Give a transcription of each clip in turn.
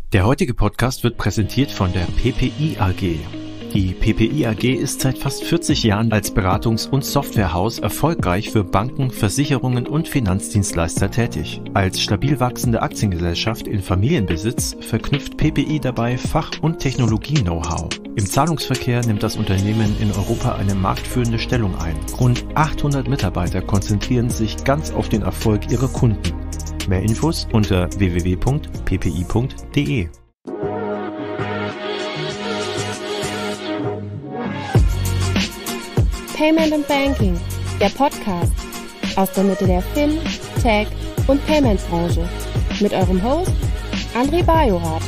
Der heutige Podcast wird präsentiert von der PPI AG. Die PPI AG ist seit fast 40 Jahren als Beratungs- und Softwarehaus erfolgreich für Banken, Versicherungen und Finanzdienstleister tätig. Als stabil wachsende Aktiengesellschaft in Familienbesitz verknüpft PPI dabei Fach- und Technologie-Know-how. Im Zahlungsverkehr nimmt das Unternehmen in Europa eine marktführende Stellung ein. Rund 800 Mitarbeiter konzentrieren sich ganz auf den Erfolg ihrer Kunden. Mehr Infos unter www.ppi.de. Payment and Banking, der Podcast aus der Mitte der Fin-, Tech- und Payment-Branche mit eurem Host André Bajorath.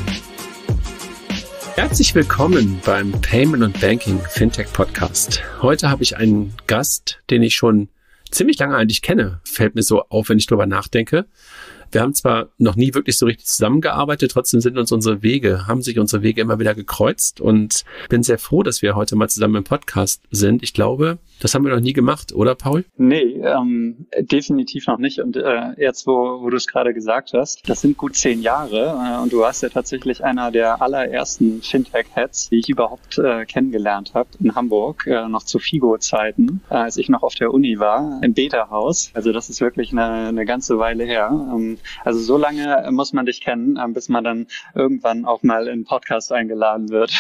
Herzlich willkommen beim Payment and Banking Fintech Podcast. Heute habe ich einen Gast, den ich schon ziemlich lange eigentlich kenne, fällt mir so auf, wenn ich drüber nachdenke. Wir haben zwar noch nie wirklich so richtig zusammengearbeitet, trotzdem haben sich unsere Wege immer wieder gekreuzt und bin sehr froh, dass wir heute mal zusammen im Podcast sind. Ich glaube, das haben wir noch nie gemacht, oder Paul? Nee, definitiv noch nicht. Und jetzt, wo du es gerade gesagt hast, das sind gut 10 Jahre und du warst ja tatsächlich einer der allerersten Fintech-Heads, die ich überhaupt kennengelernt habe in Hamburg, noch zu Figo-Zeiten, als ich noch auf der Uni war, im Beta-Haus. Also das ist wirklich eine ganze Weile her. Also so lange muss man dich kennen, bis man dann irgendwann auch mal in einen Podcast eingeladen wird.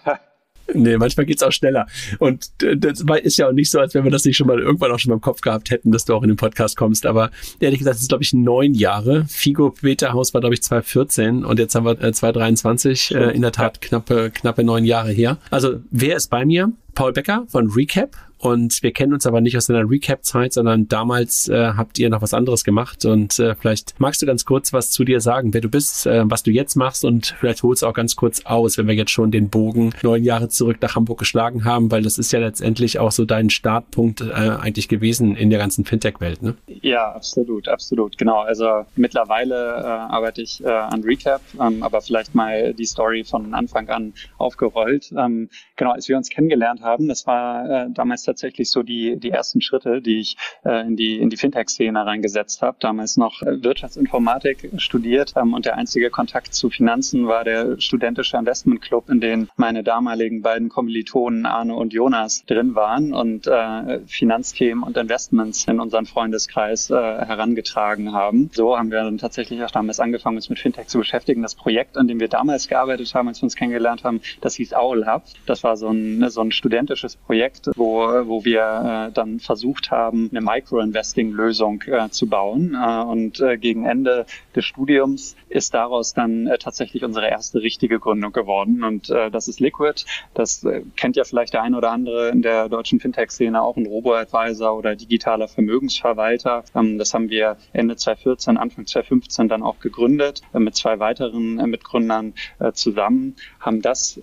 Nee, manchmal geht's auch schneller. Und das ist ja auch nicht so, als wenn wir das nicht irgendwann auch schon mal im Kopf gehabt hätten, dass du auch in den Podcast kommst. Aber ehrlich gesagt, es ist, glaube ich, 9 Jahre. Figo Beta Haus war, glaube ich, 2014 und jetzt haben wir 2023, in der Tat knappe 9 Jahre her. Also wer ist bei mir? Paul Becker von Recap. Und wir kennen uns aber nicht aus einer Recap-Zeit, sondern damals habt ihr noch was anderes gemacht. Und vielleicht magst du ganz kurz was zu dir sagen, wer du bist, was du jetzt machst und vielleicht holst du auch ganz kurz aus, wenn wir jetzt schon den Bogen 9 Jahre zurück nach Hamburg geschlagen haben, weil das ist ja letztendlich auch so dein Startpunkt eigentlich gewesen in der ganzen Fintech-Welt, ne? Ja, absolut. Genau, also mittlerweile arbeite ich an Recap, aber vielleicht mal die Story von Anfang an aufgerollt. Genau, als wir uns kennengelernt haben, das war damals tatsächlich so die ersten Schritte, die ich in die Fintech-Szene reingesetzt habe. Damals noch Wirtschaftsinformatik studiert und der einzige Kontakt zu Finanzen war der studentische Investmentclub, in dem meine damaligen beiden Kommilitonen Arne und Jonas drin waren und Finanzthemen und Investments in unseren Freundeskreis herangetragen haben. So haben wir dann tatsächlich auch damals angefangen, uns mit Fintech zu beschäftigen. Das Projekt, an dem wir damals gearbeitet haben, als wir uns kennengelernt haben, das hieß Owl Hub. Das war so ein studentisches Projekt, wo wir dann versucht haben, eine Micro-Investing-Lösung zu bauen. Und gegen Ende des Studiums ist daraus dann tatsächlich unsere erste richtige Gründung geworden. Und das ist Liquid. Das kennt ja vielleicht der ein oder andere in der deutschen Fintech-Szene, auch ein Robo-Advisor oder digitaler Vermögensverwalter. Das haben wir Ende 2014, Anfang 2015 dann auch gegründet, mit 2 weiteren Mitgründern zusammen, haben das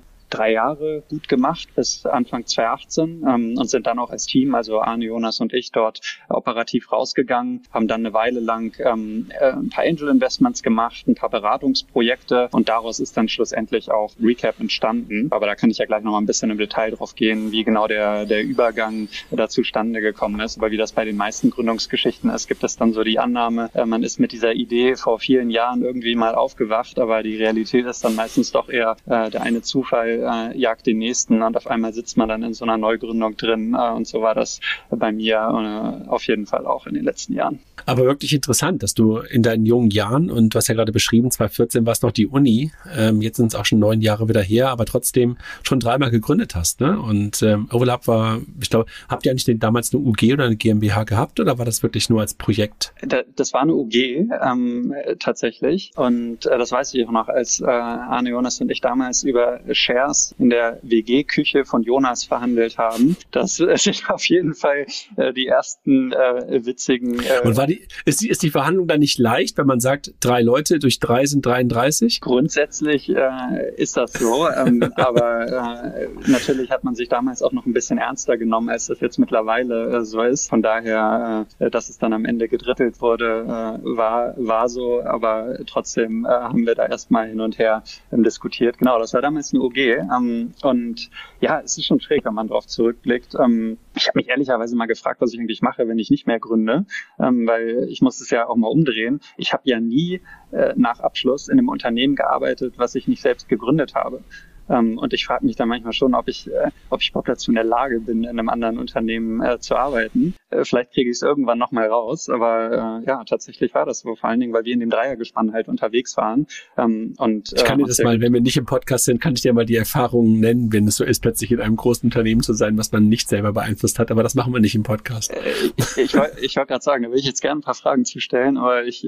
3 Jahre gut gemacht bis Anfang 2018 und sind dann auch als Team, also Arne, Jonas und ich, dort operativ rausgegangen, haben dann eine Weile lang ein paar Angel-Investments gemacht, ein paar Beratungsprojekte und daraus ist dann schlussendlich auch Recap entstanden. Aber da kann ich ja gleich noch mal ein bisschen im Detail drauf gehen, wie genau der Übergang da zustande gekommen ist. Aber wie das bei den meisten Gründungsgeschichten ist, gibt es dann so die Annahme, man ist mit dieser Idee vor vielen Jahren irgendwie mal aufgewacht, aber die Realität ist dann meistens doch eher der eine Zufall jagt den nächsten und auf einmal sitzt man dann in so einer Neugründung drin und so war das bei mir auf jeden Fall auch in den letzten Jahren. Aber wirklich interessant, dass du in deinen jungen Jahren, und du hast ja gerade beschrieben, 2014 war es noch die Uni, jetzt sind es auch schon 9 Jahre wieder her, aber trotzdem schon 3-mal gegründet hast, ne? Und Overlap war, ich glaube, habt ihr eigentlich damals eine UG oder eine GmbH gehabt oder war das wirklich nur als Projekt? Das war eine UG tatsächlich und das weiß ich auch noch, als Arne, Jonas und ich damals über Shares in der WG-Küche von Jonas verhandelt haben. Das sind auf jeden Fall die ersten witzigen... Und ist die Verhandlung dann nicht leicht, wenn man sagt, 3 Leute durch 3 sind 33? Grundsätzlich ist das so, aber natürlich hat man sich damals auch noch ein bisschen ernster genommen, als das jetzt mittlerweile so ist. Von daher, dass es dann am Ende gedrittelt wurde, war so, aber trotzdem haben wir da erstmal hin und her diskutiert. Genau, das war damals eine OG Idee. Und ja, es ist schon schräg, wenn man darauf zurückblickt. Ich habe mich ehrlicherweise mal gefragt, was ich eigentlich mache, wenn ich nicht mehr gründe, weil ich muss es ja auch mal umdrehen. Ich habe ja nie nach Abschluss in einem Unternehmen gearbeitet, was ich nicht selbst gegründet habe. Und ich frage mich dann manchmal schon, ob ich überhaupt dazu in der Lage bin, in einem anderen Unternehmen zu arbeiten. Vielleicht kriege ich es irgendwann nochmal raus, aber ja, tatsächlich war das so, vor allen Dingen, weil wir in dem Dreiergespann halt unterwegs waren. Und ich kann dir das mal, wenn wir nicht im Podcast sind, kann ich dir mal die Erfahrungen nennen, wenn es so ist, plötzlich in einem großen Unternehmen zu sein, was man nicht selber beeinflusst hat, aber das machen wir nicht im Podcast. Ich wollte gerade sagen, da will ich jetzt gerne ein paar Fragen zu stellen, aber ich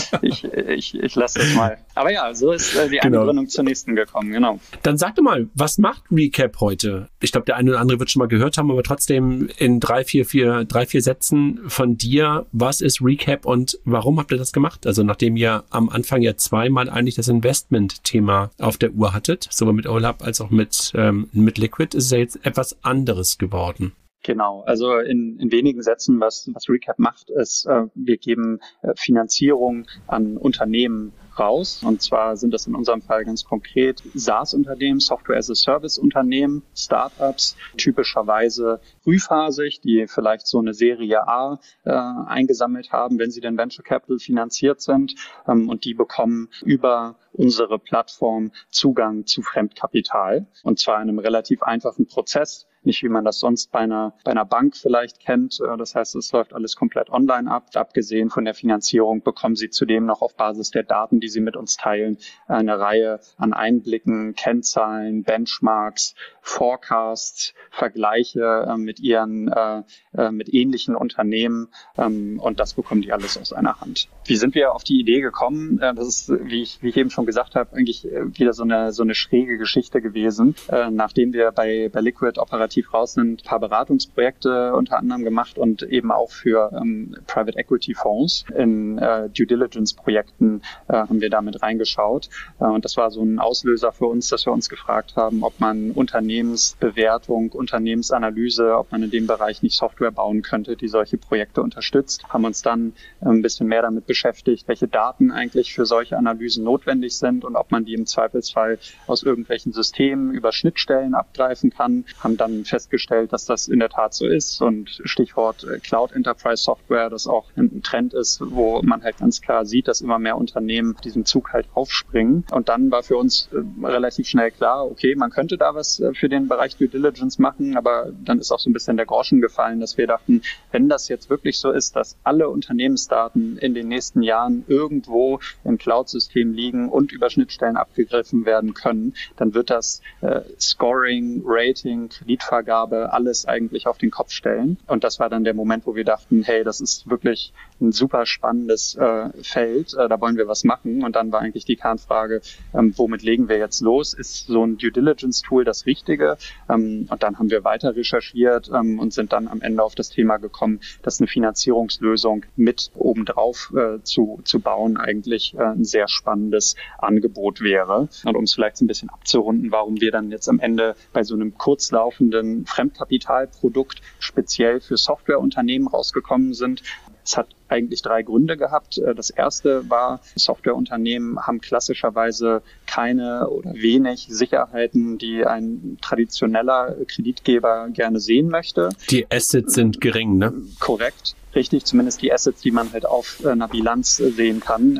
lasse das mal. Aber ja, so ist die eine Gründung zur nächsten gekommen, genau. Dann sag doch mal, was macht Recap heute? Ich glaube, der eine oder andere wird schon mal gehört haben, aber trotzdem in drei, vier Sätzen von dir, was ist Recap und warum habt ihr das gemacht? Also nachdem ihr am Anfang ja zweimal eigentlich das Investment-Thema auf der Uhr hattet, sowohl mit OLAP als auch mit Liquid, ist es ja jetzt etwas anderes geworden. Genau, also in wenigen Sätzen, was Recap macht, ist, wir geben Finanzierung an Unternehmen raus. Und zwar sind das in unserem Fall ganz konkret SaaS-Unternehmen, Software-as-a-Service-Unternehmen, Startups, typischerweise frühphasig, die vielleicht so eine Serie A eingesammelt haben, wenn sie denn Venture Capital finanziert sind. Und die bekommen über unsere Plattform Zugang zu Fremdkapital. Und zwar in einem relativ einfachen Prozess. Nicht, wie man das sonst bei einer Bank vielleicht kennt. Das heißt, es läuft alles komplett online ab. Abgesehen von der Finanzierung bekommen Sie zudem noch auf Basis der Daten, die Sie mit uns teilen, eine Reihe an Einblicken, Kennzahlen, Benchmarks, Forecasts, Vergleiche mit ähnlichen Unternehmen. Und das bekommen die alles aus einer Hand. Wie sind wir auf die Idee gekommen? Das ist, wie ich eben schon gesagt habe, eigentlich wieder so eine schräge Geschichte gewesen. Nachdem wir bei Liquid operativ raus sind, ein paar Beratungsprojekte unter anderem gemacht und eben auch für Private Equity Fonds in Due Diligence Projekten haben wir damit reingeschaut. Und das war so ein Auslöser für uns, dass wir uns gefragt haben, ob man Unternehmensbewertung, Unternehmensanalyse, ob man in dem Bereich nicht Software bauen könnte, die solche Projekte unterstützt. Haben uns dann ein bisschen mehr damit beschäftigt, welche Daten eigentlich für solche Analysen notwendig sind und ob man die im Zweifelsfall aus irgendwelchen Systemen über Schnittstellen abgreifen kann. Haben dann festgestellt, dass das in der Tat so ist und Stichwort Cloud Enterprise Software, das auch ein Trend ist, wo man halt ganz klar sieht, dass immer mehr Unternehmen diesen Zug halt aufspringen. Und dann war für uns relativ schnell klar, okay, man könnte da was für den Bereich Due Diligence machen, aber dann ist auch so ein bisschen der Groschen gefallen, dass wir dachten, wenn das jetzt wirklich so ist, dass alle Unternehmensdaten in den nächsten Jahren irgendwo in Cloud-Systemen liegen und über Schnittstellen abgegriffen werden können, dann wird das Scoring, Rating, Kreditvergabe, alles eigentlich auf den Kopf stellen. Und das war dann der Moment, wo wir dachten, hey, das ist wirklich ein super spannendes Feld, da wollen wir was machen. Und dann war eigentlich die Kernfrage, womit legen wir jetzt los? Ist so ein Due Diligence-Tool das Richtige? Und dann haben wir weiter recherchiert und sind dann am Ende auf das Thema gekommen, dass eine Finanzierungslösung mit obendrauf zu bauen eigentlich ein sehr spannendes Angebot wäre. Und um es vielleicht ein bisschen abzurunden, warum wir dann jetzt am Ende bei so einem kurzlaufenden Fremdkapitalprodukt speziell für Softwareunternehmen rausgekommen sind. Es hat eigentlich 3 Gründe gehabt. Das erste war, Softwareunternehmen haben klassischerweise keine oder wenig Sicherheiten, die ein traditioneller Kreditgeber gerne sehen möchte. Die Assets sind gering, ne? Korrekt, richtig. Zumindest die Assets, die man halt auf einer Bilanz sehen kann.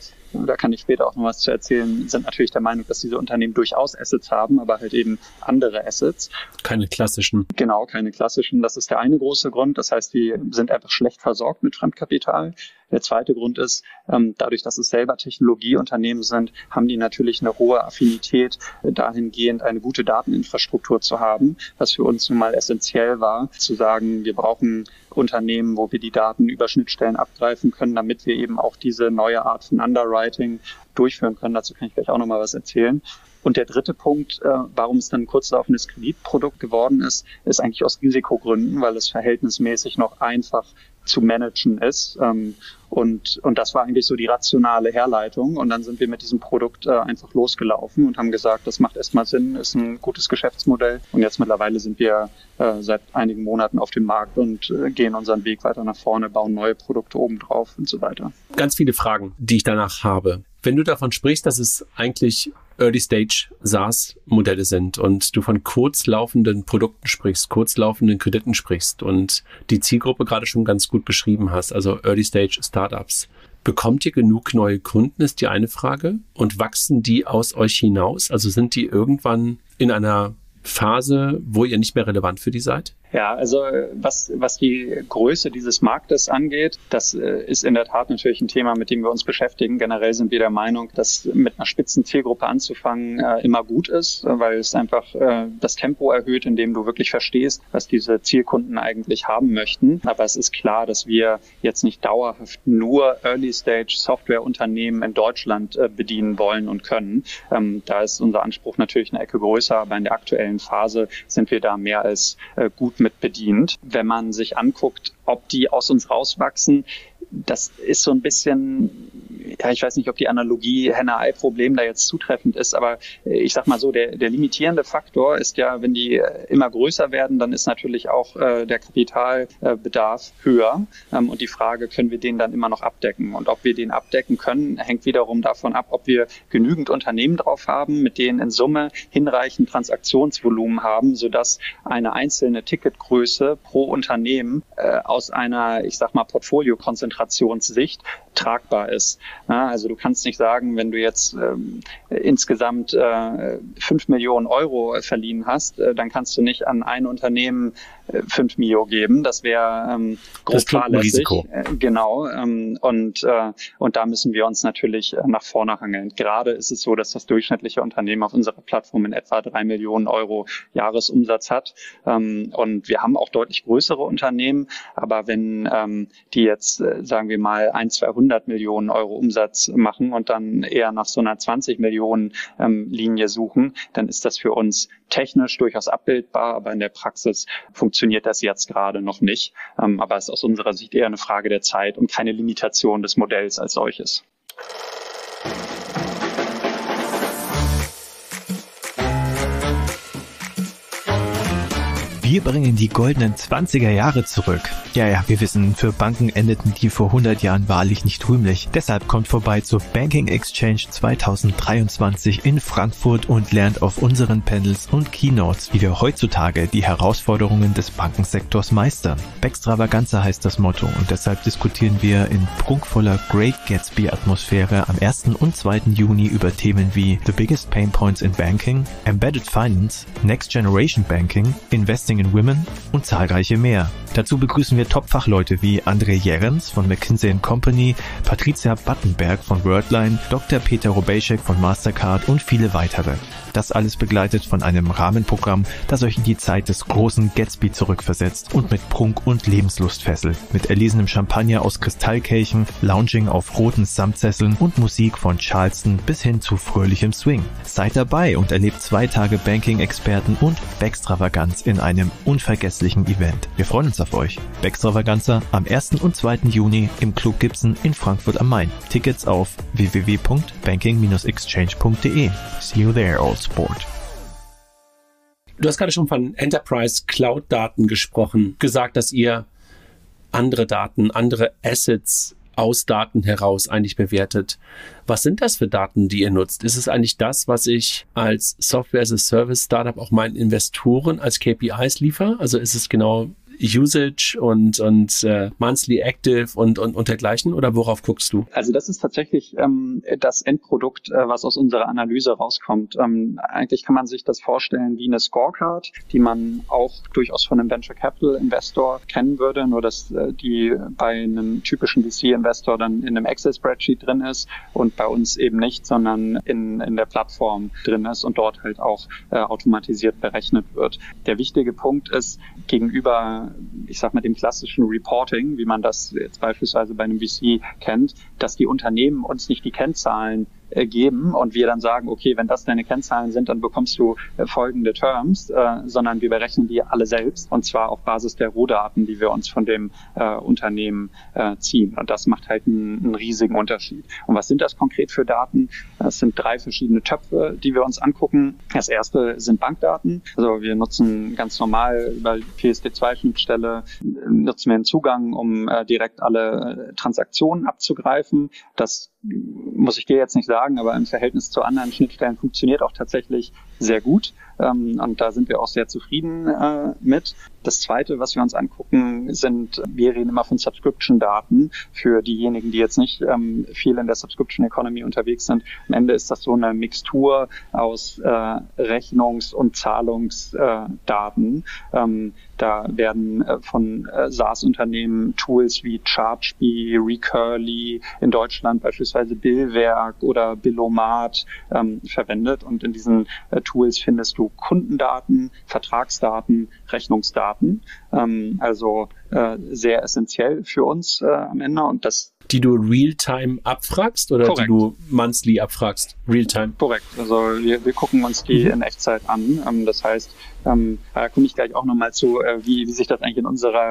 Da kann ich später auch noch was zu erzählen, sind natürlich der Meinung, dass diese Unternehmen durchaus Assets haben, aber halt eben andere Assets. Keine klassischen. Genau, keine klassischen. Das ist der eine große Grund. Das heißt, die sind einfach schlecht versorgt mit Fremdkapital. Der zweite Grund ist, dadurch, dass es selber Technologieunternehmen sind, haben die natürlich eine hohe Affinität dahingehend, eine gute Dateninfrastruktur zu haben, was für uns nun mal essentiell war, zu sagen, wir brauchen Unternehmen, wo wir die Daten über Schnittstellen abgreifen können, damit wir eben auch diese neue Art von Underwriting durchführen können. Dazu kann ich gleich auch noch mal was erzählen. Und der dritte Punkt, warum es dann ein kurzlaufendes Kreditprodukt geworden ist, ist eigentlich aus Risikogründen, weil es verhältnismäßig noch einfach zu managen ist. Und das war eigentlich so die rationale Herleitung. Und dann sind wir mit diesem Produkt einfach losgelaufen und haben gesagt, das macht erstmal Sinn, ist ein gutes Geschäftsmodell. Und jetzt mittlerweile sind wir seit einigen Monaten auf dem Markt und gehen unseren Weg weiter nach vorne, bauen neue Produkte obendrauf und so weiter. Ganz viele Fragen, die ich danach habe. Wenn du davon sprichst, dass es eigentlich Early-Stage SaaS-Modelle sind und du von kurzlaufenden Produkten sprichst, kurzlaufenden Krediten sprichst und die Zielgruppe gerade schon ganz gut beschrieben hast, also Early-Stage Startups. Bekommt ihr genug neue Kunden, ist die eine Frage. Und wachsen die aus euch hinaus? Also sind die irgendwann in einer Phase, wo ihr nicht mehr relevant für die seid? Ja, also was die Größe dieses Marktes angeht, das ist in der Tat natürlich ein Thema, mit dem wir uns beschäftigen. Generell sind wir der Meinung, dass mit einer spitzen Zielgruppe anzufangen immer gut ist, weil es einfach das Tempo erhöht, in dem du wirklich verstehst, was diese Zielkunden eigentlich haben möchten. Aber es ist klar, dass wir jetzt nicht dauerhaft nur Early-Stage-Softwareunternehmen in Deutschland bedienen wollen und können. Da ist unser Anspruch natürlich eine Ecke größer, aber in der aktuellen Phase sind wir da mehr als gut mit bedient. Wenn man sich anguckt, ob die aus uns rauswachsen, das ist so ein bisschen, ja, ich weiß nicht, ob die Analogie Henne-Ei-Problem da jetzt zutreffend ist, aber ich sag mal so, der limitierende Faktor ist ja, wenn die immer größer werden, dann ist natürlich auch der Kapitalbedarf höher. Und die Frage, können wir den dann immer noch abdecken? Und ob wir den abdecken können, hängt wiederum davon ab, ob wir genügend Unternehmen drauf haben, mit denen in Summe hinreichend Transaktionsvolumen haben, sodass eine einzelne Ticketgröße pro Unternehmen aus einer, ich sag mal, Portfolio-Konzentrationssicht tragbar ist. Ja, also du kannst nicht sagen, wenn du jetzt insgesamt 5 Millionen Euro verliehen hast, dann kannst du nicht an ein Unternehmen 5 Mio geben. Das wäre grob fahrlässig. Genau. Und da müssen wir uns natürlich nach vorne hangeln. Gerade ist es so, dass das durchschnittliche Unternehmen auf unserer Plattform in etwa 3 Millionen Euro Jahresumsatz hat. Und wir haben auch deutlich größere Unternehmen. Aber wenn die jetzt, sagen wir mal, 200 Millionen Euro Umsatz machen und dann eher nach so einer 20 Millionen Linie suchen, dann ist das für uns technisch durchaus abbildbar, aber in der Praxis funktioniert das jetzt gerade noch nicht. Aber es ist aus unserer Sicht eher eine Frage der Zeit und keine Limitation des Modells als solches. Wir bringen die goldenen 20er Jahre zurück. Ja, wir wissen, für Banken endeten die vor 100 Jahren wahrlich nicht rühmlich. Deshalb kommt vorbei zur Banking Exchange 2023 in Frankfurt und lernt auf unseren Panels und Keynotes, wie wir heutzutage die Herausforderungen des Bankensektors meistern. Backstravaganza heißt das Motto und deshalb diskutieren wir in prunkvoller Great Gatsby-Atmosphäre am 1. und 2. Juni über Themen wie The Biggest Pain Points in Banking, Embedded Finance, Next Generation Banking, Investing in Women und zahlreiche mehr. Dazu begrüßen wir Top-Fachleute wie André Jerens von McKinsey & Company, Patricia Battenberg von Worldline, Dr. Peter Robejek von Mastercard und viele weitere. Das alles begleitet von einem Rahmenprogramm, das euch in die Zeit des großen Gatsby zurückversetzt und mit Prunk und Lebenslust fesselt. Mit erlesenem Champagner aus Kristallkelchen, Lounging auf roten Samtsesseln und Musik von Charleston bis hin zu fröhlichem Swing. Seid dabei und erlebt 2 Tage Banking-Experten und Backstravaganz in einem unvergesslichen Event. Wir freuen uns auf euch. Backstravaganza am 1. und 2. Juni im Club Gibson in Frankfurt am Main. Tickets auf www.banking-exchange.de. See you there, old sport. Du hast gerade schon von Enterprise Cloud Daten gesprochen, gesagt, dass ihr andere Daten, andere Assets aus Daten heraus eigentlich bewertet. Was sind das für Daten, die ihr nutzt? Ist es eigentlich das, was ich als Software-as-a-Service-Startup auch meinen Investoren als KPIs liefere? Also ist es genau Usage und Monthly Active und dergleichen, oder worauf guckst du? Also das ist tatsächlich das Endprodukt, was aus unserer Analyse rauskommt. Eigentlich kann man sich das vorstellen wie eine Scorecard, die man auch durchaus von einem Venture Capital Investor kennen würde, nur dass die bei einem typischen VC-Investor dann in einem Excel-Spreadsheet drin ist und bei uns eben nicht, sondern in der Plattform drin ist und dort halt auch automatisiert berechnet wird. Der wichtige Punkt ist, gegenüber, ich sag mal, dem klassischen Reporting, wie man das jetzt beispielsweise bei einem VC kennt, dass die Unternehmen uns nicht die Kennzahlen geben und wir dann sagen, okay, wenn das deine Kennzahlen sind, dann bekommst du folgende Terms, sondern wir berechnen die alle selbst und zwar auf Basis der Rohdaten, die wir uns von dem Unternehmen ziehen. Und das macht halt einen riesigen Unterschied. Und was sind das konkret für Daten? Das sind 3 verschiedene Töpfe, die wir uns angucken. Das erste sind Bankdaten. Also wir nutzen ganz normal über PSD2-Schnittstelle nutzen wir einen Zugang, um direkt alle Transaktionen abzugreifen. Das muss ich dir jetzt nicht sagen, aber im Verhältnis zu anderen Schnittstellen funktioniert auch tatsächlich sehr gut. Und da sind wir auch sehr zufrieden mit. Das Zweite, was wir uns angucken, wir reden immer von Subscription-Daten für diejenigen, die jetzt nicht viel in der Subscription Economy unterwegs sind. Am Ende ist das so eine Mixtur aus Rechnungs- und Zahlungsdaten. Da werden von SaaS-Unternehmen Tools wie Chargebee, Recurly, in Deutschland beispielsweise Billwerk oder Billomat verwendet. Und in diesen Tools findest du Kundendaten, Vertragsdaten, Rechnungsdaten. Also sehr essentiell für uns am Ende. Und das die du Realtime abfragst oder korrekt. Die du monthly abfragst? Realtime? Korrekt. Also wir gucken uns die in Echtzeit an. Das heißt, da komme ich gleich auch nochmal zu, wie sich das eigentlich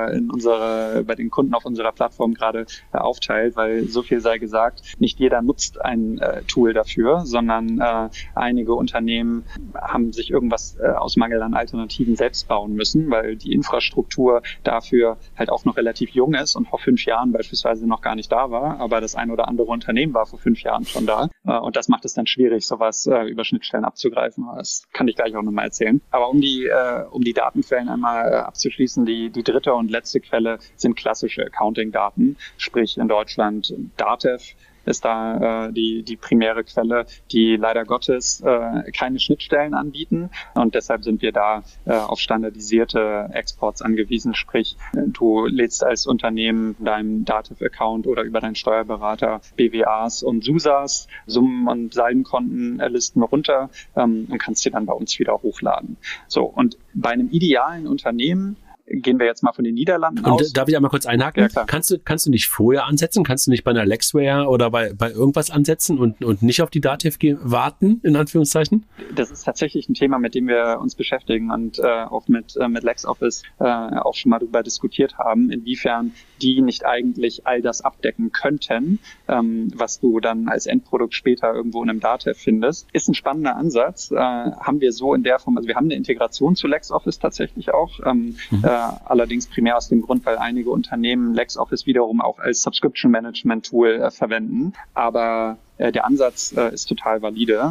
bei den Kunden auf unserer Plattform gerade aufteilt, weil so viel sei gesagt, nicht jeder nutzt ein Tool dafür, sondern einige Unternehmen haben sich irgendwas aus Mangel an Alternativen selbst bauen müssen, weil die Infrastruktur dafür halt auch noch relativ jung ist und vor 5 Jahren beispielsweise noch gar nicht da war, aber das ein oder andere Unternehmen war vor 5 Jahren schon da. Und das macht es dann schwierig, sowas über Schnittstellen abzugreifen. Das kann ich gleich auch nochmal erzählen. Aber um die Datenquellen einmal abzuschließen, die dritte und letzte Quelle sind klassische Accounting-Daten, sprich in Deutschland Datev ist da die primäre Quelle, die leider Gottes keine Schnittstellen anbieten. Und deshalb sind wir da auf standardisierte Exports angewiesen. Sprich, du lädst als Unternehmen deinem Datev-Account oder über deinen Steuerberater BWAs und SUSAs, Summen- und Saldenkontenlisten runter und kannst sie dann bei uns wieder hochladen. So, und bei einem idealen Unternehmen gehen wir jetzt mal von den Niederlanden aus. Und darf ich einmal kurz einhaken? Ja, klar. Kannst du nicht vorher ansetzen? Kannst du nicht bei einer Lexware oder bei irgendwas ansetzen und nicht auf die Datev warten, in Anführungszeichen? Das ist tatsächlich ein Thema, mit dem wir uns beschäftigen und auch mit LexOffice auch schon mal darüber diskutiert haben, inwiefern die nicht eigentlich all das abdecken könnten, was du dann als Endprodukt später irgendwo in einem Datev findest. Ist ein spannender Ansatz. Haben wir so in der Form, also wir haben eine Integration zu LexOffice tatsächlich auch, allerdings primär aus dem Grund, weil einige Unternehmen LexOffice wiederum auch als Subscription Management Tool verwenden. Aber der Ansatz ist total valide.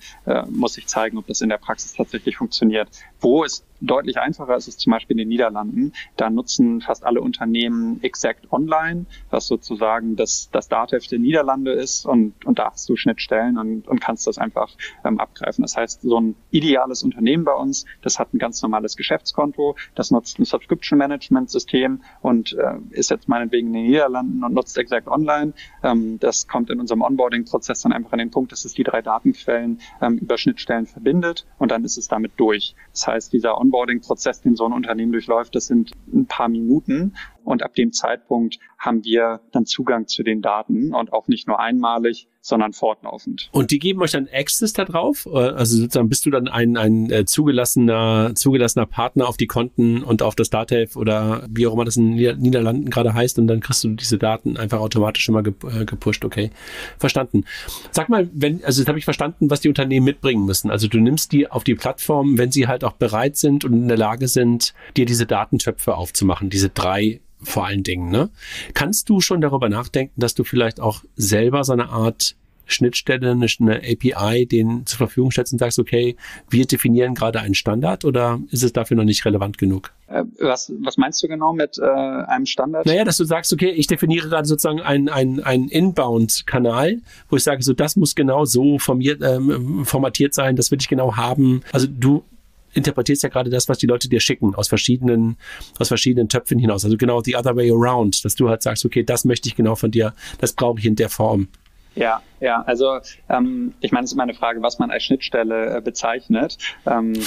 Muss sich zeigen, ob das in der Praxis tatsächlich funktioniert. Wo es deutlich einfacher ist, ist zum Beispiel in den Niederlanden. Da nutzen fast alle Unternehmen Exact Online, was sozusagen das Datev der Niederlande ist. Und da hast du Schnittstellen und kannst das einfach abgreifen. Das heißt, so ein ideales Unternehmen bei uns, das hat ein ganz normales Geschäftskonto, das nutzt ein Subscription Management System und ist jetzt meinetwegen in den Niederlanden und nutzt Exact Online. Das kommt in unserem Onboarding-Prozess dann einfach an den Punkt, dass es die 3 Datenquellen über Schnittstellen verbindet und dann ist es damit durch. Das heißt, dieser Onboarding-Prozess, den so ein Unternehmen durchläuft, das sind ein paar Minuten und ab dem Zeitpunkt haben wir dann Zugang zu den Daten und auch nicht nur einmalig, sondern fortlaufend. Und die geben euch dann Access da drauf? Also sozusagen bist du dann ein zugelassener Partner auf die Konten und auf das Datev oder wie auch immer das in Niederlanden gerade heißt und dann kriegst du diese Daten einfach automatisch immer gepusht. Okay, verstanden. Sag mal, also jetzt habe ich verstanden, was die Unternehmen mitbringen müssen. Also du nimmst die auf die Plattform, wenn sie halt auch bereit sind und in der Lage sind, dir diese Datentöpfe aufzumachen, diese 3 vor allen Dingen, ne? Kannst du schon darüber nachdenken, dass du vielleicht auch selber so eine Art Schnittstelle, eine API denen zur Verfügung stellst und sagst, okay, wir definieren gerade einen Standard oder ist es dafür noch nicht relevant genug? Was meinst du genau mit einem Standard? Naja, dass du sagst, okay, ich definiere gerade sozusagen einen Inbound-Kanal, wo ich sage, so das muss genau so formatiert sein, das will ich genau haben. Also du interpretierst ja gerade das, was die Leute dir schicken, aus verschiedenen Töpfen hinaus. Also genau the other way around, dass du halt sagst, okay, das möchte ich genau von dir, das brauche ich in der Form. Ja, also ich meine, es ist immer eine Frage, was man als Schnittstelle bezeichnet. Und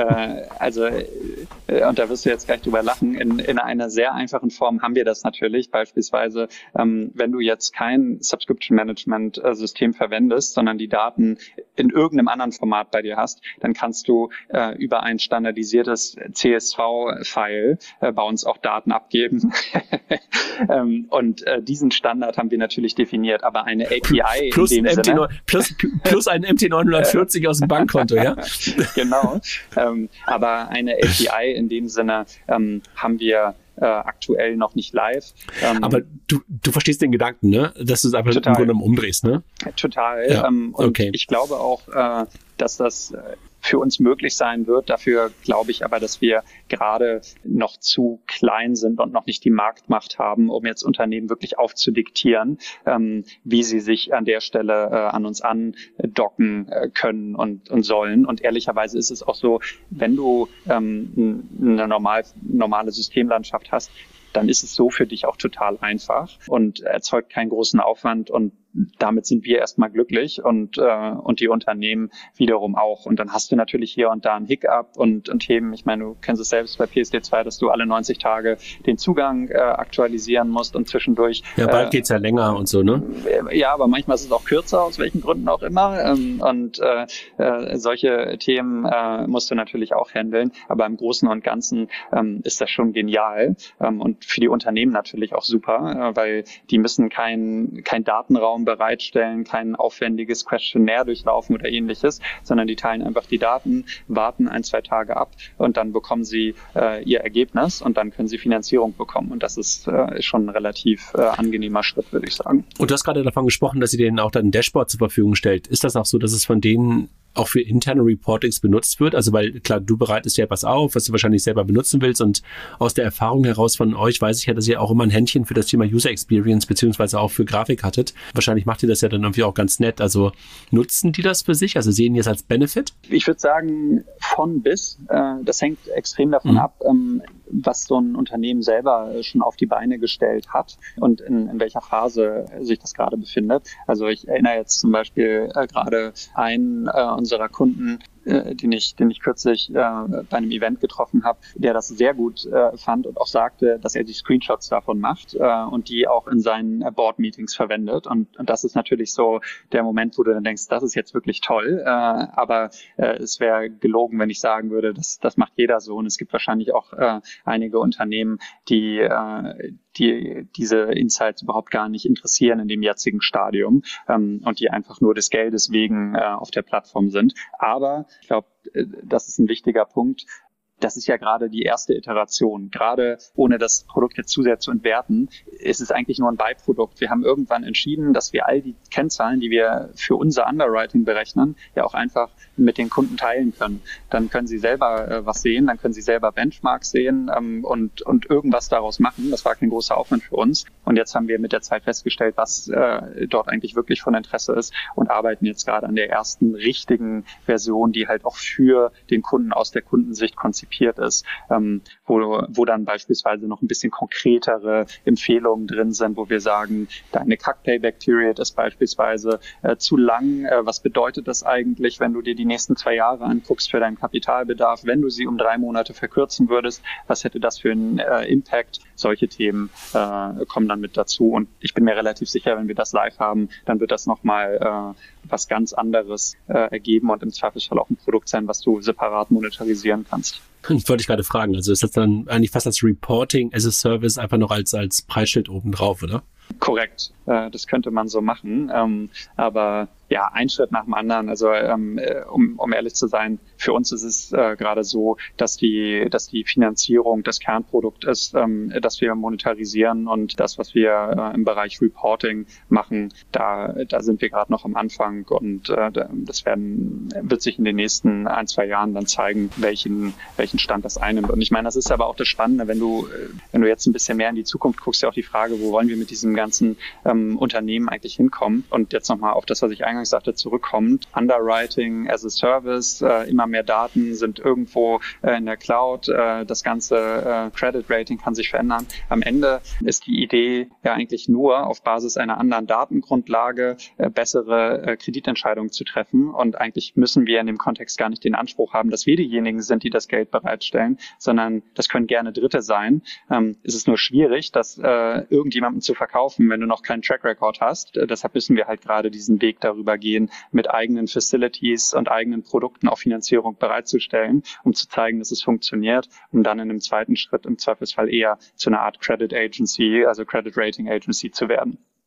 da wirst du jetzt gleich drüber lachen. In einer sehr einfachen Form haben wir das natürlich. Beispielsweise, wenn du jetzt kein Subscription Management System verwendest, sondern die Daten in irgendeinem anderen Format bei dir hast, dann kannst du über ein standardisiertes CSV-File bei uns auch Daten abgeben. Und diesen Standard haben wir natürlich definiert, aber eine API plus ein MT940 aus dem Bankkonto, ja? Genau. Aber eine API in dem Sinne haben wir aktuell noch nicht live. Aber du verstehst den Gedanken, ne? Dass du es einfach Total. im Grunde umdrehst, ne? Total. Ja, Und ich glaube auch, dass das für uns möglich sein wird. Dafür glaube ich aber, dass wir gerade noch zu klein sind und noch nicht die Marktmacht haben, um jetzt Unternehmen wirklich aufzudiktieren, wie sie sich an der Stelle an uns andocken können und sollen. Und ehrlicherweise ist es auch so, wenn du eine normale Systemlandschaft hast, dann ist es so für dich auch total einfach und erzeugt keinen großen Aufwand, und damit sind wir erstmal glücklich und die Unternehmen wiederum auch. Und dann hast du natürlich hier und da ein Hiccup und Themen. Ich meine, du kennst es selbst bei PSD2, dass du alle 90 Tage den Zugang aktualisieren musst und zwischendurch. Ja, bald geht's ja länger und so, ne? Ja, aber manchmal ist es auch kürzer, aus welchen Gründen auch immer. Und solche Themen musst du natürlich auch handeln. Aber im Großen und Ganzen ist das schon genial und für die Unternehmen natürlich auch super, weil die müssen kein Datenraum bereitstellen, kein aufwendiges Questionnaire durchlaufen oder ähnliches, sondern die teilen einfach die Daten, warten 1-2 Tage ab und dann bekommen sie ihr Ergebnis und dann können sie Finanzierung bekommen. Und das ist schon ein relativ angenehmer Schritt, würde ich sagen. Und du hast gerade davon gesprochen, dass ihr denen auch dann ein Dashboard zur Verfügung stellt. Ist das auch so, dass es von denen auch für interne Reportings benutzt wird? Also weil, klar, du bereitest ja etwas auf, was du wahrscheinlich selber benutzen willst, und aus der Erfahrung heraus von euch weiß ich ja, dass ihr auch immer ein Händchen für das Thema User Experience beziehungsweise auch für Grafik hattet. Wahrscheinlich macht ihr das ja dann irgendwie auch ganz nett. Also nutzen die das für sich? Also sehen die es als Benefit? Ich würde sagen, von bis. Das hängt extrem davon ab, was so ein Unternehmen selber schon auf die Beine gestellt hat und in welcher Phase sich das gerade befindet. Also ich erinnere jetzt zum Beispiel gerade einen unserer Kunden, den ich kürzlich bei einem Event getroffen habe, der das sehr gut fand und auch sagte, dass er die Screenshots davon macht und die auch in seinen Board-Meetings verwendet. Und das ist natürlich so der Moment, wo du dann denkst, das ist jetzt wirklich toll. Aber es wäre gelogen, wenn ich sagen würde, das macht jeder so. Und es gibt wahrscheinlich auch einige Unternehmen, die diese Insights überhaupt gar nicht interessieren in dem jetzigen Stadium und die einfach nur des Geldes wegen auf der Plattform sind. Aber ich glaube, das ist ein wichtiger Punkt. Das ist ja gerade die erste Iteration. Gerade ohne das Produkt jetzt zu sehr zu entwerten, ist es eigentlich nur ein Beiprodukt. Wir haben irgendwann entschieden, dass wir all die Kennzahlen, die wir für unser Underwriting berechnen, ja auch einfach mit den Kunden teilen können. Dann können sie selber was sehen, dann können sie selber Benchmarks sehen und irgendwas daraus machen. Das war kein großer Aufwand für uns. Und jetzt haben wir mit der Zeit festgestellt, was dort eigentlich wirklich von Interesse ist, und arbeiten jetzt gerade an der ersten richtigen Version, die halt auch für den Kunden aus der Kundensicht konzipiert ist, wo dann beispielsweise noch ein bisschen konkretere Empfehlungen drin sind, wo wir sagen, deine CAC-Payback-Period ist beispielsweise zu lang. Was bedeutet das eigentlich, wenn du dir die nächsten 2 Jahre anguckst für deinen Kapitalbedarf? Wenn du sie um 3 Monate verkürzen würdest, was hätte das für einen Impact? Solche Themen kommen dann mit dazu. Und ich bin mir relativ sicher, wenn wir das live haben, dann wird das nochmal was ganz anderes ergeben und im Zweifelsfall auch ein Produkt sein, was du separat monetarisieren kannst. Ich wollte dich gerade fragen, also ist das dann eigentlich fast als Reporting as a Service einfach noch als Preisschild oben drauf, oder? Korrekt, das könnte man so machen, aber ja, ein Schritt nach dem anderen. Also um ehrlich zu sein, für uns ist es gerade so, dass die Finanzierung das Kernprodukt ist, das wir monetarisieren, und das, was wir im Bereich Reporting machen, da sind wir gerade noch am Anfang, und das wird sich in den nächsten 1-2 Jahren dann zeigen, welchen Stand das einnimmt. Und ich meine, das ist aber auch das Spannende, wenn du jetzt ein bisschen mehr in die Zukunft guckst, ja auch die Frage, wo wollen wir mit diesem ganzen Unternehmen eigentlich hinkommen? Und jetzt nochmal auf das, was ich eingangs sagte, zurückkommt. Underwriting as a Service, immer mehr Daten sind irgendwo in der Cloud, das ganze Credit Rating kann sich verändern. Am Ende ist die Idee ja eigentlich nur, auf Basis einer anderen Datengrundlage bessere Kreditentscheidungen zu treffen, und eigentlich müssen wir in dem Kontext gar nicht den Anspruch haben, dass wir diejenigen sind, die das Geld bereitstellen, sondern das können gerne Dritte sein. Es ist nur schwierig, das irgendjemandem zu verkaufen, wenn du noch keinen Track Record hast. Deshalb müssen wir halt gerade diesen Weg darüber gehen, mit eigenen Facilities und eigenen Produkten auch Finanzierung bereitzustellen, um zu zeigen, dass es funktioniert, um dann in einem zweiten Schritt im Zweifelsfall eher zu einer Art Credit Agency, also Credit Rating Agency zu werden.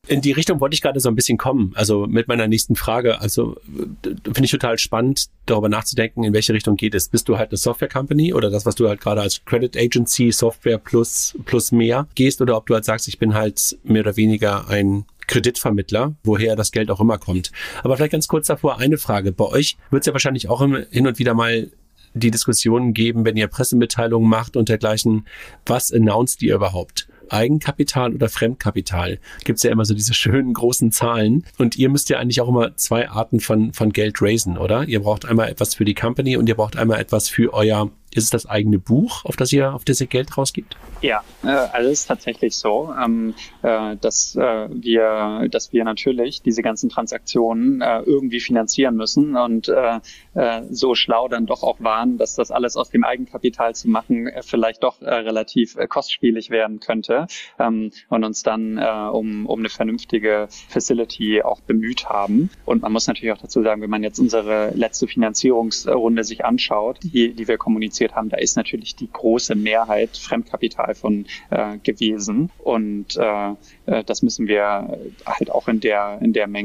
In die Richtung wollte ich gerade so ein bisschen kommen, also mit meiner nächsten Frage. Also finde ich total spannend, darüber nachzudenken, in welche Richtung geht es. Bist du halt eine Software-Company oder das, was du halt gerade als Credit Agency, Software plus mehr gehst, oder ob du halt sagst, ich bin halt mehr oder weniger ein Kreditvermittler, woher das Geld auch immer kommt. Aber vielleicht ganz kurz davor eine Frage. Bei euch wird es ja wahrscheinlich auch hin und wieder mal die Diskussionen geben, wenn ihr Pressemitteilungen macht und dergleichen. Was announced ihr überhaupt? Eigenkapital oder Fremdkapital? Gibt's ja immer so diese schönen großen Zahlen. Und ihr müsst ja eigentlich auch immer zwei Arten von Geld raisen, oder? Ihr braucht einmal etwas für die Company und ihr braucht einmal etwas für euer, ist es das eigene Buch, auf das ihr Geld rausgibt? Ja, also es ist tatsächlich so, dass wir natürlich diese ganzen Transaktionen irgendwie finanzieren müssen und so schlau dann doch auch waren, dass das alles aus dem Eigenkapital zu machen vielleicht doch relativ kostspielig werden könnte, und uns dann um eine vernünftige Facility auch bemüht haben. Und man muss natürlich auch dazu sagen, wenn man jetzt unsere letzte Finanzierungsrunde sich anschaut, die wir kommuniziert haben, da ist natürlich die große Mehrheit Fremdkapital von gewesen, und das müssen wir halt auch in der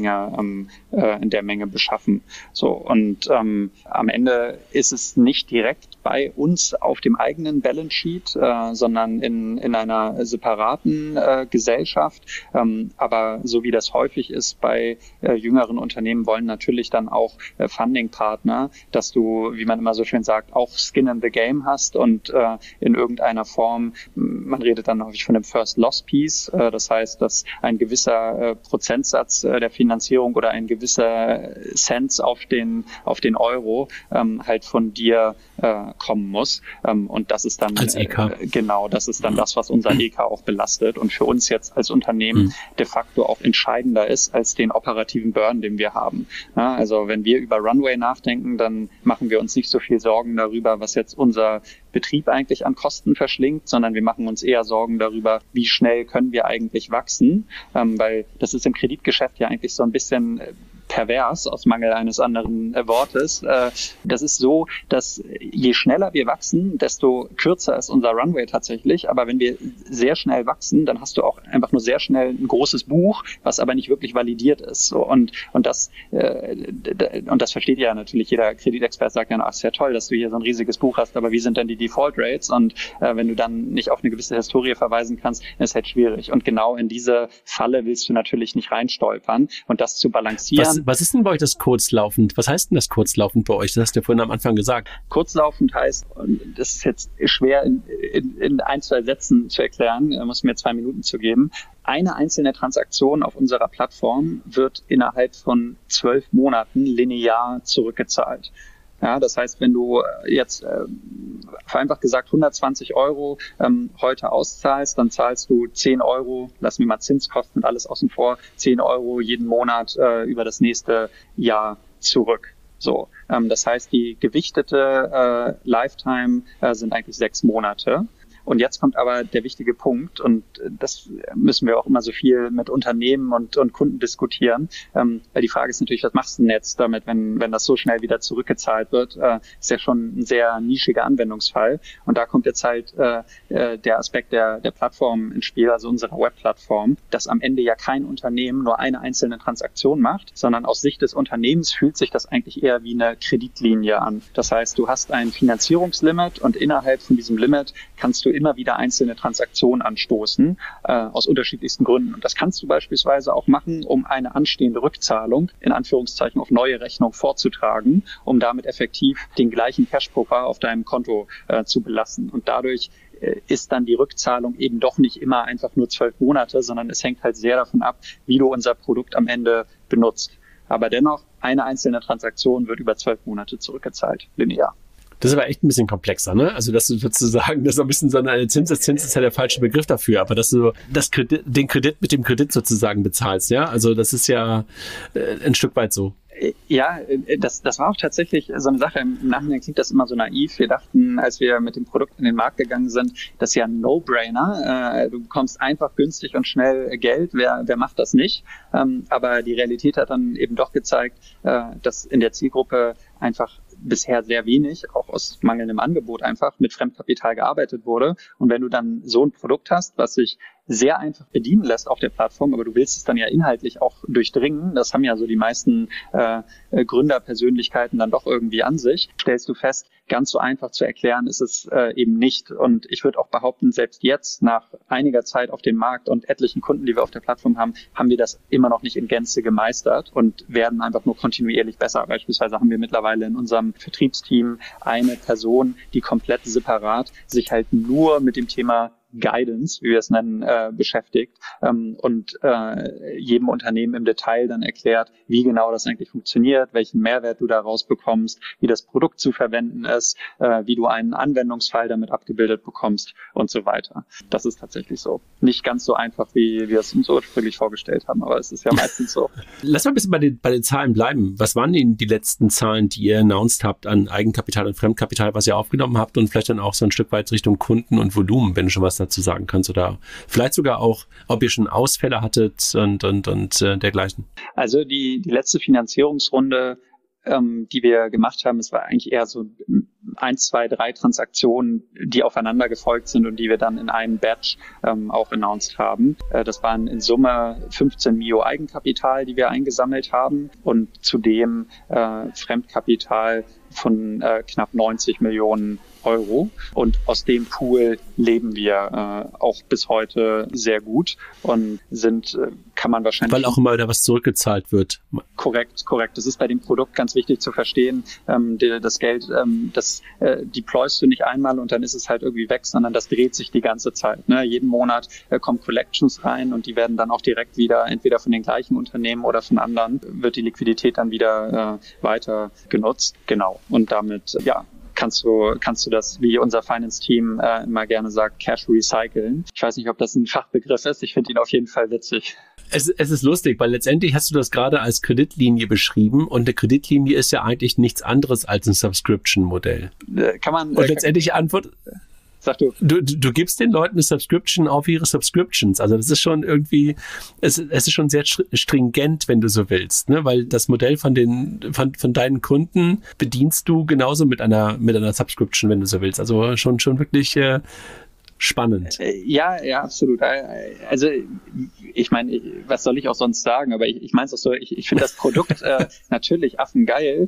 Menge beschaffen. So, und am Ende ist es nicht direkt bei uns auf dem eigenen Balance Sheet, sondern in einer separaten Gesellschaft. Aber so wie das häufig ist bei jüngeren Unternehmen, wollen natürlich dann auch Funding-Partner, dass du, wie man immer so schön sagt, auch Skin in the Game hast und in irgendeiner Form, man redet dann häufig von dem First Loss Piece, das heißt, dass ein gewisser Prozentsatz der Finanzierung oder ein gewisser Cent auf den Euro halt von dir kommen muss. Und das ist dann als EK. Genau, das ist dann das, was unser EK auch belastet und für uns jetzt als Unternehmen de facto auch entscheidender ist als den operativen Burn, den wir haben. Ja, also wenn wir über Runway nachdenken, dann machen wir uns nicht so viel Sorgen darüber, was jetzt unser Betrieb eigentlich an Kosten verschlingt, sondern wir machen uns eher Sorgen darüber, wie schnell können wir eigentlich wachsen, weil das ist im Kreditgeschäft ja eigentlich so ein bisschen pervers, aus Mangel eines anderen Wortes. Das ist so, dass je schneller wir wachsen, desto kürzer ist unser Runway tatsächlich. Aber wenn wir sehr schnell wachsen, dann hast du auch einfach nur sehr schnell ein großes Buch, was aber nicht wirklich validiert ist. So, und das versteht ja natürlich jeder Kreditexperte, sagt ja, ach, ist ja toll, dass du hier so ein riesiges Buch hast, aber wie sind denn die Default Rates? Und wenn du dann nicht auf eine gewisse Historie verweisen kannst, ist es halt schwierig. Und genau in diese Falle willst du natürlich nicht reinstolpern, und das zu balancieren. Was ist denn bei euch das kurzlaufend? Was heißt denn das kurzlaufend bei euch? Das hast du ja vorhin am Anfang gesagt. Kurzlaufend heißt, und das ist jetzt schwer in ein, zwei Sätzen zu erklären, muss mir 2 Minuten zu geben. Eine einzelne Transaktion auf unserer Plattform wird innerhalb von 12 Monaten linear zurückgezahlt. Ja, das heißt, wenn du jetzt vereinfacht gesagt 120 Euro heute auszahlst, dann zahlst du 10 Euro, lassen wir mal Zinskosten und alles außen vor, 10 Euro jeden Monat über das nächste Jahr zurück. So, das heißt, die gewichtete Lifetime sind eigentlich 6 Monate. Und jetzt kommt aber der wichtige Punkt, und das müssen wir auch immer so viel mit Unternehmen und Kunden diskutieren, weil die Frage ist natürlich, was machst du denn jetzt damit, wenn das so schnell wieder zurückgezahlt wird? Ist ja schon ein sehr nischiger Anwendungsfall. Und da kommt jetzt halt der Aspekt der Plattform ins Spiel, also unserer Webplattform, dass am Ende ja kein Unternehmen nur eine einzelne Transaktion macht, sondern aus Sicht des Unternehmens fühlt sich das eigentlich eher wie eine Kreditlinie an. Das heißt, du hast ein Finanzierungslimit, und innerhalb von diesem Limit kannst du immer wieder einzelne Transaktionen anstoßen, aus unterschiedlichsten Gründen. Und das kannst du beispielsweise auch machen, um eine anstehende Rückzahlung in Anführungszeichen auf neue Rechnung vorzutragen, um damit effektiv den gleichen Cash-Puffer auf deinem Konto zu belassen. Und dadurch ist dann die Rückzahlung eben doch nicht immer einfach nur 12 Monate, sondern es hängt halt sehr davon ab, wie du unser Produkt am Ende benutzt. Aber dennoch, eine einzelne Transaktion wird über 12 Monate zurückgezahlt, linear. Das ist aber echt ein bisschen komplexer, ne? Also, dass du sozusagen, das ist ein bisschen so eine Zins ist ja der falsche Begriff dafür, aber dass du den Kredit mit dem Kredit sozusagen bezahlst, ja? Also, das ist ja ein Stück weit so. Ja, das war auch tatsächlich so eine Sache. Im Nachhinein klingt das immer so naiv. Wir dachten, als wir mit dem Produkt in den Markt gegangen sind, das ist ja ein No-Brainer. Du bekommst einfach günstig und schnell Geld. Wer macht das nicht? Aber die Realität hat dann eben doch gezeigt, dass in der Zielgruppe einfach bisher sehr wenig, auch aus mangelndem Angebot einfach, mit Fremdkapital gearbeitet wurde. Und wenn du dann so ein Produkt hast, was sich sehr einfach bedienen lässt auf der Plattform, aber du willst es dann ja inhaltlich auch durchdringen, das haben ja so die meisten Gründerpersönlichkeiten dann doch irgendwie an sich, stellst du fest, ganz so einfach zu erklären ist es eben nicht. Und ich würde auch behaupten, selbst jetzt nach einiger Zeit auf dem Markt und etlichen Kunden, die wir auf der Plattform haben, haben wir das immer noch nicht in Gänze gemeistert und werden einfach nur kontinuierlich besser. Beispielsweise haben wir mittlerweile in unserem Vertriebsteam eine Person, die komplett separat sich halt nur mit dem Thema Guidance, wie wir es nennen, beschäftigt und jedem Unternehmen im Detail dann erklärt, wie genau das eigentlich funktioniert, welchen Mehrwert du daraus bekommst, wie das Produkt zu verwenden ist, wie du einen Anwendungsfall damit abgebildet bekommst und so weiter. Das ist tatsächlich so. Nicht ganz so einfach, wie wir es uns ursprünglich vorgestellt haben, aber es ist ja meistens so. Lass mal ein bisschen bei den Zahlen bleiben. Was waren denn die letzten Zahlen, die ihr announced habt an Eigenkapital und Fremdkapital, was ihr aufgenommen habt und vielleicht dann auch so ein Stück weit Richtung Kunden und Volumen, wenn du schon was dazu sagen kannst oder vielleicht sogar auch, ob ihr schon Ausfälle hattet und dergleichen? Also die letzte Finanzierungsrunde, die wir gemacht haben, es war eigentlich eher so 1, 2, 3 Transaktionen, die aufeinander gefolgt sind und die wir dann in einem Batch auch announced haben. Das waren in Summe 15 Mio Eigenkapital, die wir eingesammelt haben und zudem Fremdkapital von knapp 90 Millionen Euro. Und aus dem Pool leben wir auch bis heute sehr gut und sind, kann man wahrscheinlich... Weil auch immer wieder was zurückgezahlt wird. Korrekt. Das ist bei dem Produkt ganz wichtig zu verstehen. Das Geld, das deployst du nicht einmal und dann ist es halt irgendwie weg, sondern das dreht sich die ganze Zeit. Ne? Jeden Monat kommen Collections rein und die werden dann auch direkt wieder, entweder von den gleichen Unternehmen oder von anderen, wird die Liquidität dann wieder weiter genutzt. Genau. Und damit, kannst du das, wie unser Finance-Team immer gerne sagt, Cash recyceln. Ich weiß nicht, ob das ein Fachbegriff ist. Ich finde ihn auf jeden Fall witzig. Es ist lustig, weil letztendlich hast du das gerade als Kreditlinie beschrieben und eine Kreditlinie ist ja eigentlich nichts anderes als ein Subscription-Modell. Und letztendlich Antwort... Sag du. Du gibst den Leuten eine Subscription auf ihre Subscriptions. Also das ist schon irgendwie, es ist schon sehr stringent, wenn du so willst, ne? Weil das Modell von deinen Kunden bedienst du genauso mit einer Subscription, wenn du so willst. Also schon wirklich spannend. Ja, absolut. Also ich meine, was soll ich auch sonst sagen? Aber ich meine es auch so, ich finde das Produkt natürlich affengeil,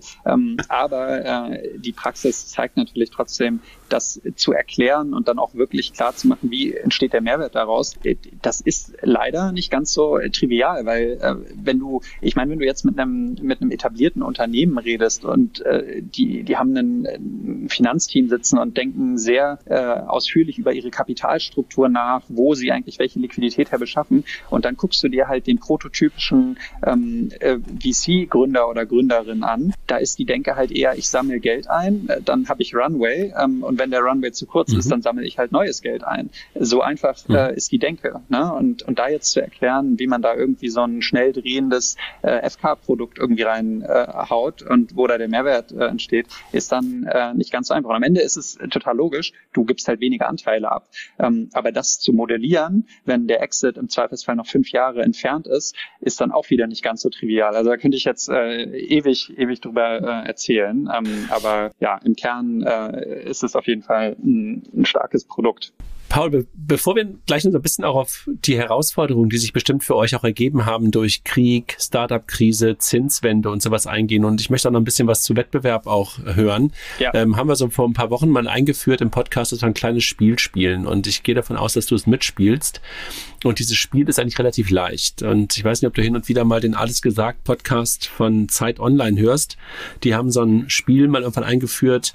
aber die Praxis zeigt natürlich trotzdem, das zu erklären und dann auch wirklich klar zu machen, wie entsteht der Mehrwert daraus. Das ist leider nicht ganz so trivial, weil wenn du jetzt mit einem etablierten Unternehmen redest und die haben ein Finanzteam sitzen und denken sehr ausführlich über ihre Kapitalstruktur nach, wo sie eigentlich welche Liquidität herbeschaffen und dann guckst du dir halt den prototypischen VC-Gründer oder Gründerin an. Da ist die Denke halt eher, ich sammle Geld ein, dann habe ich Runway und wenn der Runway zu kurz ist, dann sammle ich halt neues Geld ein. So einfach ist die Denke. Ne? Und da jetzt zu erklären, wie man da irgendwie so ein schnell drehendes FK-Produkt irgendwie reinhaut und wo da der Mehrwert entsteht, ist dann nicht ganz so einfach. Und am Ende ist es total logisch, du gibst halt weniger Anteile ab. Aber das zu modellieren, wenn der Exit im Zweifelsfall noch 5 Jahre entfernt ist dann auch wieder nicht ganz so trivial. Also da könnte ich jetzt ewig drüber erzählen. Aber ja, im Kern ist es auf jeden Fall ein starkes Produkt. Paul, bevor wir gleich noch ein bisschen auch auf die Herausforderungen, die sich bestimmt für euch auch ergeben haben durch Krieg, Startup-Krise, Zinswende und sowas eingehen und ich möchte auch noch ein bisschen was zu Wettbewerb auch hören, haben wir so vor ein paar Wochen mal eingeführt im Podcast, dass wir ein kleines Spiel spielen und ich gehe davon aus, dass du es mitspielst und dieses Spiel ist eigentlich relativ leicht und ich weiß nicht, ob du hin und wieder mal den Alles gesagt Podcast von Zeit Online hörst. Die haben so ein Spiel mal irgendwann eingeführt,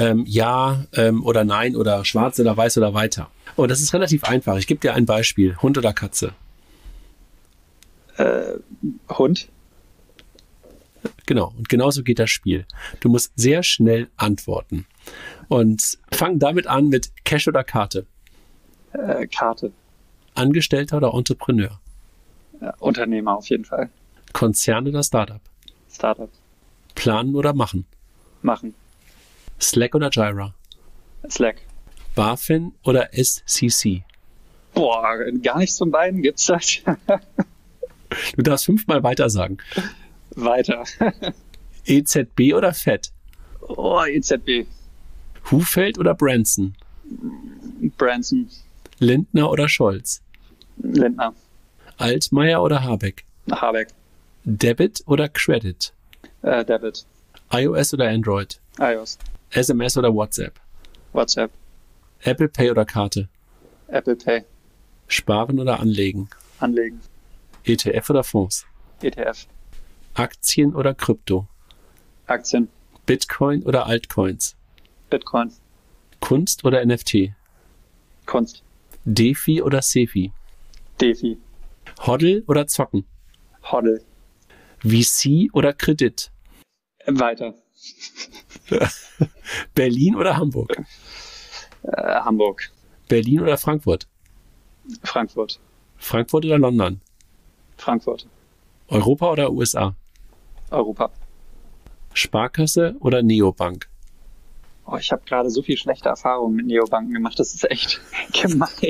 oder nein oder schwarz oder weiß oder weiter. Und das ist relativ einfach. Ich gebe dir ein Beispiel. Hund oder Katze? Hund. Genau. Und genauso geht das Spiel. Du musst sehr schnell antworten. Und fang damit an mit Cash oder Karte? Karte. Angestellter oder Entrepreneur? Unternehmer auf jeden Fall. Konzern oder Startup? Startup. Planen oder machen? Machen. Slack oder Jira? Slack. BaFin oder SCC? Boah, gar nichts von beiden gibt's das. Du darfst 5-mal weiter sagen. Weiter. EZB oder FED? Oh, EZB. Hufeld oder Branson? Branson. Lindner oder Scholz? Lindner. Altmaier oder Habeck? Habeck. Debit oder Credit? Debit. iOS oder Android? iOS. SMS oder WhatsApp? WhatsApp. Apple Pay oder Karte? Apple Pay. Sparen oder anlegen? Anlegen. ETF oder Fonds? ETF. Aktien oder Krypto? Aktien. Bitcoin oder Altcoins? Bitcoin. Kunst oder NFT? Kunst. DeFi oder Sefi? DeFi. Hodl oder Zocken? Hodl. VC oder Kredit? Weiter. Berlin oder Hamburg? Hamburg. Berlin oder Frankfurt? Frankfurt. Frankfurt oder London? Frankfurt. Europa oder USA? Europa. Sparkasse oder Neobank? Oh, ich habe gerade so viel schlechte Erfahrungen mit Neobanken gemacht, das ist echt gemein.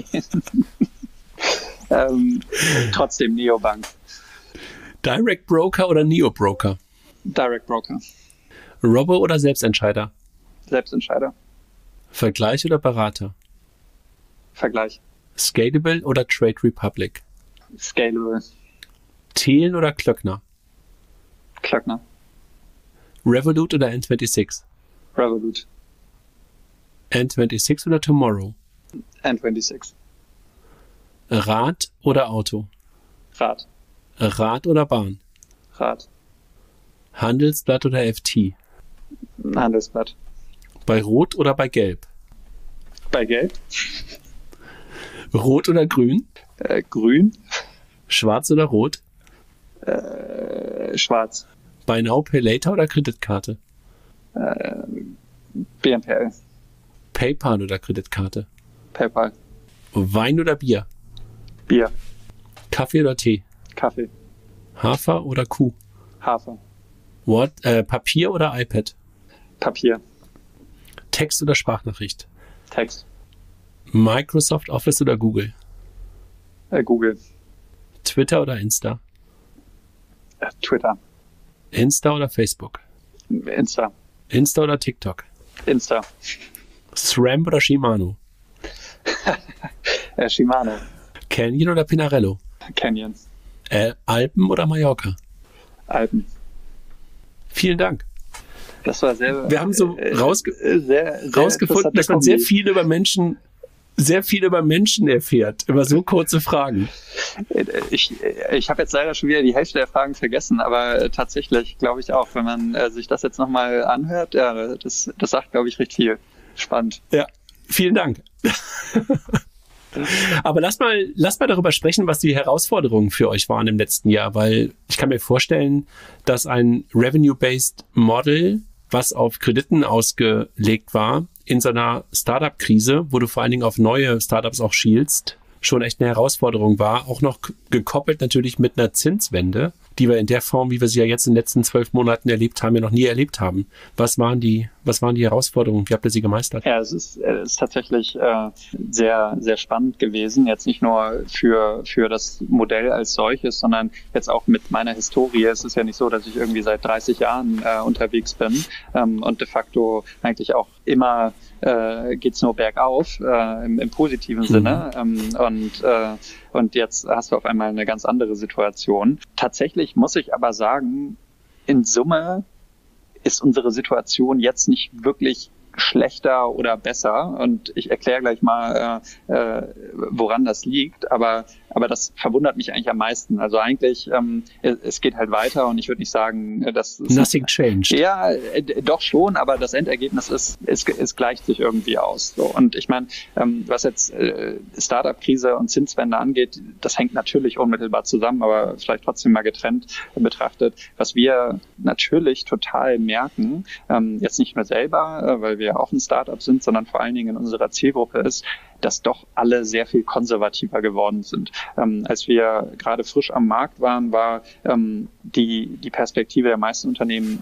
Trotzdem Neobank. Direct Broker oder Neo-Broker? Direct Broker. Robo oder Selbstentscheider? Selbstentscheider. Vergleich oder Berater? Vergleich. Scalable oder Trade Republic? Scalable. Thelen oder Klöckner? Klöckner. Revolut oder N26? Revolut. N26 oder Tomorrow? N26. Rad oder Auto? Rad. Rad oder Bahn? Rad. Handelsblatt oder FT? Handelsblatt. Bei Rot oder bei Gelb? Bei Gelb. Rot oder Grün? Grün. Schwarz oder Rot? Schwarz. Buy Now, Pay Later oder Kreditkarte? BNPL. PayPal oder Kreditkarte? PayPal. Wein oder Bier? Bier. Kaffee oder Tee? Kaffee. Hafer oder Kuh? Hafer. Papier oder iPad? Papier. Text oder Sprachnachricht? Text. Microsoft Office oder Google? Google. Twitter oder Insta? Twitter. Insta oder Facebook? Insta. Insta oder TikTok? Insta. SRAM oder Shimano? Shimano. Canyon oder Pinarello? Canyon. Alpen oder Mallorca? Alpen. Vielen Dank. Das war sehr. Wir haben so sehr rausgefunden, dass man sehr viel über Menschen erfährt, über so kurze Fragen. Ich habe jetzt leider schon wieder die Hälfte der Fragen vergessen, aber tatsächlich glaube ich auch, wenn man sich das jetzt nochmal anhört, ja, das sagt, glaube ich, recht viel. Spannend. Ja, vielen Dank. Aber lass mal darüber sprechen, was die Herausforderungen für euch waren im letzten Jahr, weil ich kann mir vorstellen, dass ein Revenue-Based Model, was auf Krediten ausgelegt war, in so einer Startup-Krise, wo du vor allen Dingen auf neue Startups auch schielst, schon echt eine Herausforderung war, auch noch gekoppelt natürlich mit einer Zinswende, die wir in der Form, wie wir sie ja jetzt in den letzten 12 Monaten erlebt haben, ja noch nie erlebt haben. Was waren die Herausforderungen? Wie habt ihr sie gemeistert? Ja, es ist tatsächlich sehr, sehr spannend gewesen. Jetzt nicht nur für das Modell als solches, sondern jetzt auch mit meiner Historie. Es ist ja nicht so, dass ich irgendwie seit 30 Jahren unterwegs bin und de facto eigentlich auch immer geht's nur bergauf im positiven Sinne. Und jetzt hast du auf einmal eine ganz andere Situation. Tatsächlich muss ich aber sagen, in Summe ist unsere Situation jetzt nicht wirklich schlechter oder besser. Und ich erkläre gleich mal, woran das liegt. Aber das verwundert mich eigentlich am meisten. Also eigentlich, es geht halt weiter und ich würde nicht sagen, dass... Nothing changed. Ja, doch schon, aber das Endergebnis es gleicht sich irgendwie aus. So. Und ich meine, was jetzt Startup-Krise und Zinswende angeht, das hängt natürlich unmittelbar zusammen, aber vielleicht trotzdem mal getrennt betrachtet. Was wir natürlich total merken, jetzt nicht nur selber, weil wir auch ein Startup sind, sondern vor allen Dingen in unserer Zielgruppe ist, dass doch alle sehr viel konservativer geworden sind. Als wir gerade frisch am Markt waren, war die Perspektive der meisten Unternehmen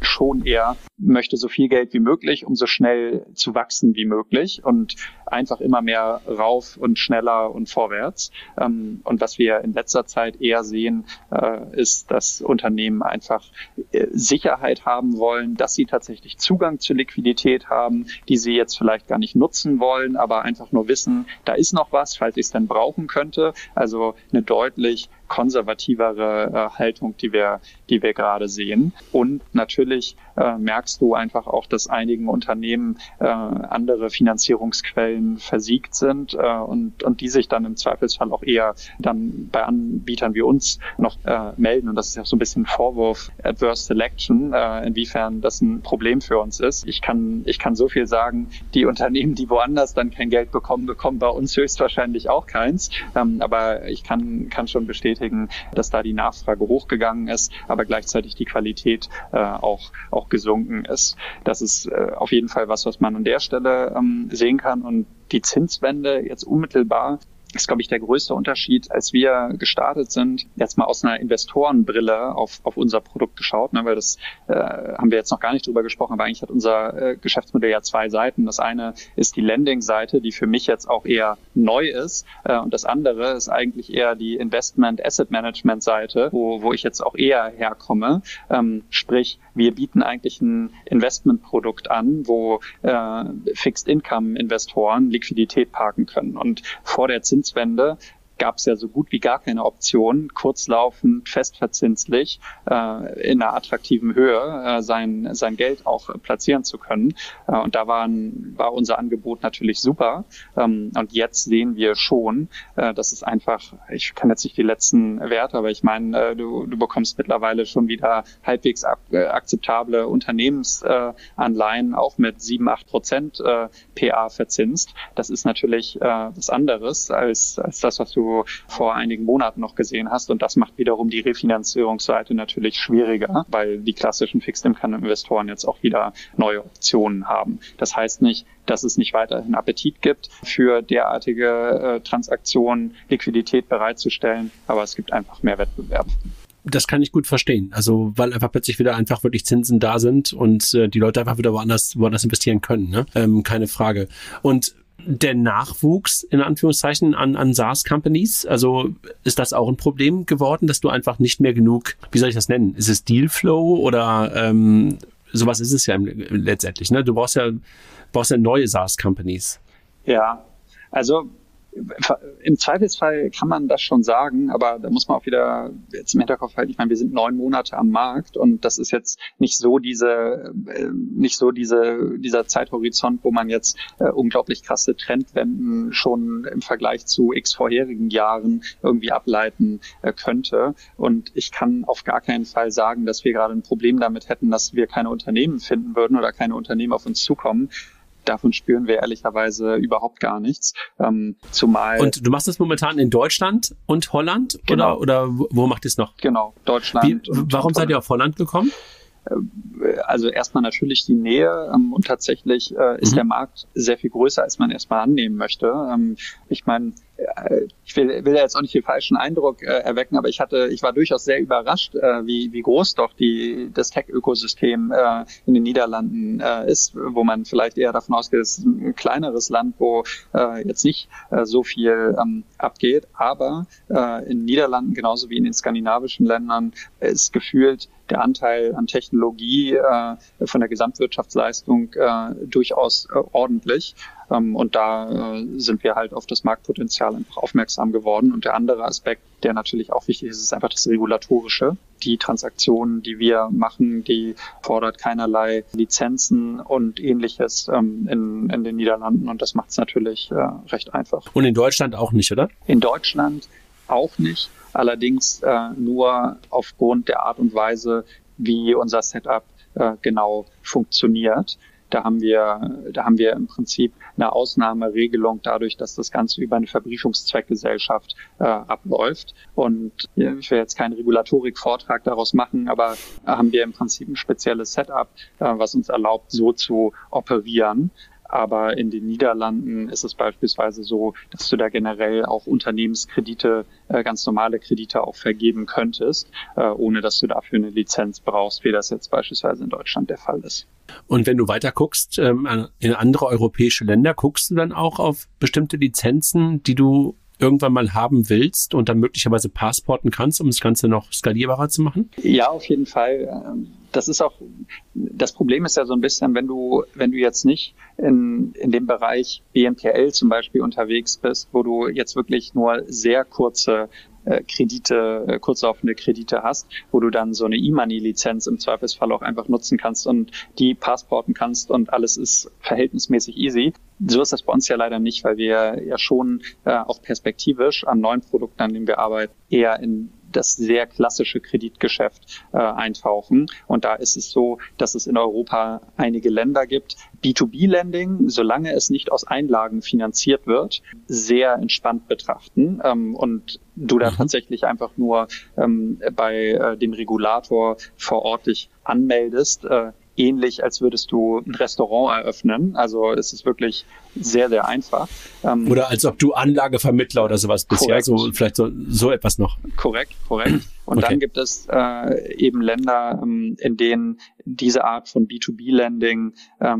schon eher möchte so viel Geld wie möglich, um so schnell zu wachsen wie möglich und einfach immer mehr rauf und schneller und vorwärts. Und was wir in letzter Zeit eher sehen, ist, dass Unternehmen einfach Sicherheit haben wollen, dass sie tatsächlich Zugang zu Liquidität haben, die sie jetzt vielleicht gar nicht nutzen wollen, aber einfach nur wissen, da ist noch was, falls ich es dann brauchen könnte. Also eine deutlich konservativere Haltung, die wir gerade sehen. Und natürlich merkst du einfach auch, dass einigen Unternehmen andere Finanzierungsquellen versiegt sind und die sich dann im Zweifelsfall auch eher dann bei Anbietern wie uns noch melden. Und das ist ja so ein bisschen Vorwurf Adverse Selection, inwiefern das ein Problem für uns ist. Ich kann so viel sagen, die Unternehmen, die woanders dann kein Geld bekommen bei uns höchstwahrscheinlich auch keins. Aber ich kann schon bestätigen, dass da die Nachfrage hochgegangen ist, aber gleichzeitig die Qualität auch gesunken ist. Das ist auf jeden Fall was man an der Stelle sehen kann. Und die Zinswende jetzt unmittelbar ist, glaube ich, der größte Unterschied, als wir gestartet sind, jetzt mal aus einer Investorenbrille auf unser Produkt geschaut, ne, weil das haben wir jetzt noch gar nicht drüber gesprochen, aber eigentlich hat unser Geschäftsmodell ja zwei Seiten. Das eine ist die Lending-Seite, die für mich jetzt auch eher neu ist, und das andere ist eigentlich eher die Investment-Asset-Management-Seite, wo ich jetzt auch eher herkomme. Sprich, wir bieten eigentlich ein Investmentprodukt an, wo Fixed-Income-Investoren Liquidität parken können. Und vor der Zinswende gab es ja so gut wie gar keine Option, kurzlaufend, festverzinslich, in einer attraktiven Höhe sein Geld auch platzieren zu können. Und da war unser Angebot natürlich super. Und jetzt sehen wir schon, dass es einfach, ich kann jetzt nicht die letzten Werte, aber ich meine, du bekommst mittlerweile schon wieder halbwegs akzeptable Unternehmensanleihen, auch mit 7-8% PA verzinst. Das ist natürlich was anderes als das, was du vor einigen Monaten noch gesehen hast. Und das macht wiederum die Refinanzierungsseite natürlich schwieriger, weil die klassischen Fixed-Income-Investoren jetzt auch wieder neue Optionen haben. Das heißt nicht, dass es nicht weiterhin Appetit gibt, für derartige Transaktionen Liquidität bereitzustellen, aber es gibt einfach mehr Wettbewerb. Das kann ich gut verstehen. Also, weil einfach plötzlich wieder einfach wirklich Zinsen da sind und die Leute einfach wieder woanders investieren können, ne? Keine Frage. Und der Nachwuchs, in Anführungszeichen, an SaaS-Companies, also ist das auch ein Problem geworden, dass du einfach nicht mehr genug, wie soll ich das nennen? Ist es Dealflow oder sowas ist es ja letztendlich, ne? Du brauchst ja neue SaaS-Companies. Ja, also im Zweifelsfall kann man das schon sagen, aber da muss man auch wieder jetzt im Hinterkopf halten, ich meine, wir sind 9 Monate am Markt und das ist jetzt nicht so dieser Zeithorizont, wo man jetzt unglaublich krasse Trendwenden schon im Vergleich zu x vorherigen Jahren irgendwie ableiten könnte. Und ich kann auf gar keinen Fall sagen, dass wir gerade ein Problem damit hätten, dass wir keine Unternehmen finden würden oder keine Unternehmen auf uns zukommen. Davon spüren wir ehrlicherweise überhaupt gar nichts. Zumal. Und du machst das momentan in Deutschland und Holland? Genau. Oder wo macht ihr es noch? Genau, Deutschland. Warum seid ihr auf Holland gekommen? Also erstmal natürlich die Nähe und tatsächlich ist der Markt sehr viel größer, als man erstmal annehmen möchte. Ich meine, ich will ja jetzt auch nicht den falschen Eindruck erwecken, aber ich war durchaus sehr überrascht, wie groß doch das Tech-Ökosystem in den Niederlanden ist, wo man vielleicht eher davon ausgeht, es ist ein kleineres Land, wo jetzt nicht so viel abgeht. Aber in den Niederlanden genauso wie in den skandinavischen Ländern ist gefühlt der Anteil an Technologie von der Gesamtwirtschaftsleistung durchaus ordentlich. Und da sind wir halt auf das Marktpotenzial einfach aufmerksam geworden. Und der andere Aspekt, der natürlich auch wichtig ist, ist einfach das Regulatorische. Die Transaktionen, die wir machen, die fordert keinerlei Lizenzen und Ähnliches in den Niederlanden. Und das macht es natürlich recht einfach. Und in Deutschland auch nicht, oder? In Deutschland auch nicht. Allerdings nur aufgrund der Art und Weise, wie unser Setup genau funktioniert. Da haben wir im Prinzip eine Ausnahmeregelung dadurch, dass das Ganze über eine Verbriefungszweckgesellschaft abläuft. Und ich will jetzt keinen Regulatorik-Vortrag daraus machen, aber haben wir im Prinzip ein spezielles Setup, was uns erlaubt, so zu operieren. Aber in den Niederlanden ist es beispielsweise so, dass du da generell auch Unternehmenskredite, ganz normale Kredite auch vergeben könntest, ohne dass du dafür eine Lizenz brauchst, wie das jetzt beispielsweise in Deutschland der Fall ist. Und wenn du weiter guckst, in andere europäische Länder, guckst du dann auch auf bestimmte Lizenzen, die du irgendwann mal haben willst und dann möglicherweise passporten kannst, um das Ganze noch skalierbarer zu machen? Ja, auf jeden Fall. Das Problem ist ja so ein bisschen, wenn du jetzt nicht in dem Bereich BNPL zum Beispiel unterwegs bist, wo du jetzt wirklich nur sehr kurze kurzlaufende Kredite hast, wo du dann so eine E-Money-Lizenz im Zweifelsfall auch einfach nutzen kannst und die passporten kannst und alles ist verhältnismäßig easy. So ist das bei uns ja leider nicht, weil wir ja schon auch perspektivisch an neuen Produkten, an denen wir arbeiten, eher in das sehr klassische Kreditgeschäft eintauchen. Und da ist es so, dass es in Europa einige Länder gibt, B2B-Lending, solange es nicht aus Einlagen finanziert wird, sehr entspannt betrachten und du da tatsächlich einfach nur bei dem Regulator vor Ort dich anmeldest, ähnlich als würdest du ein Restaurant eröffnen. Also es ist wirklich sehr, sehr einfach. Oder als ob du Anlagevermittler oder sowas bist, ja? So, vielleicht so etwas noch. Korrekt. Und dann gibt es eben Länder, in denen diese Art von B2B-Lending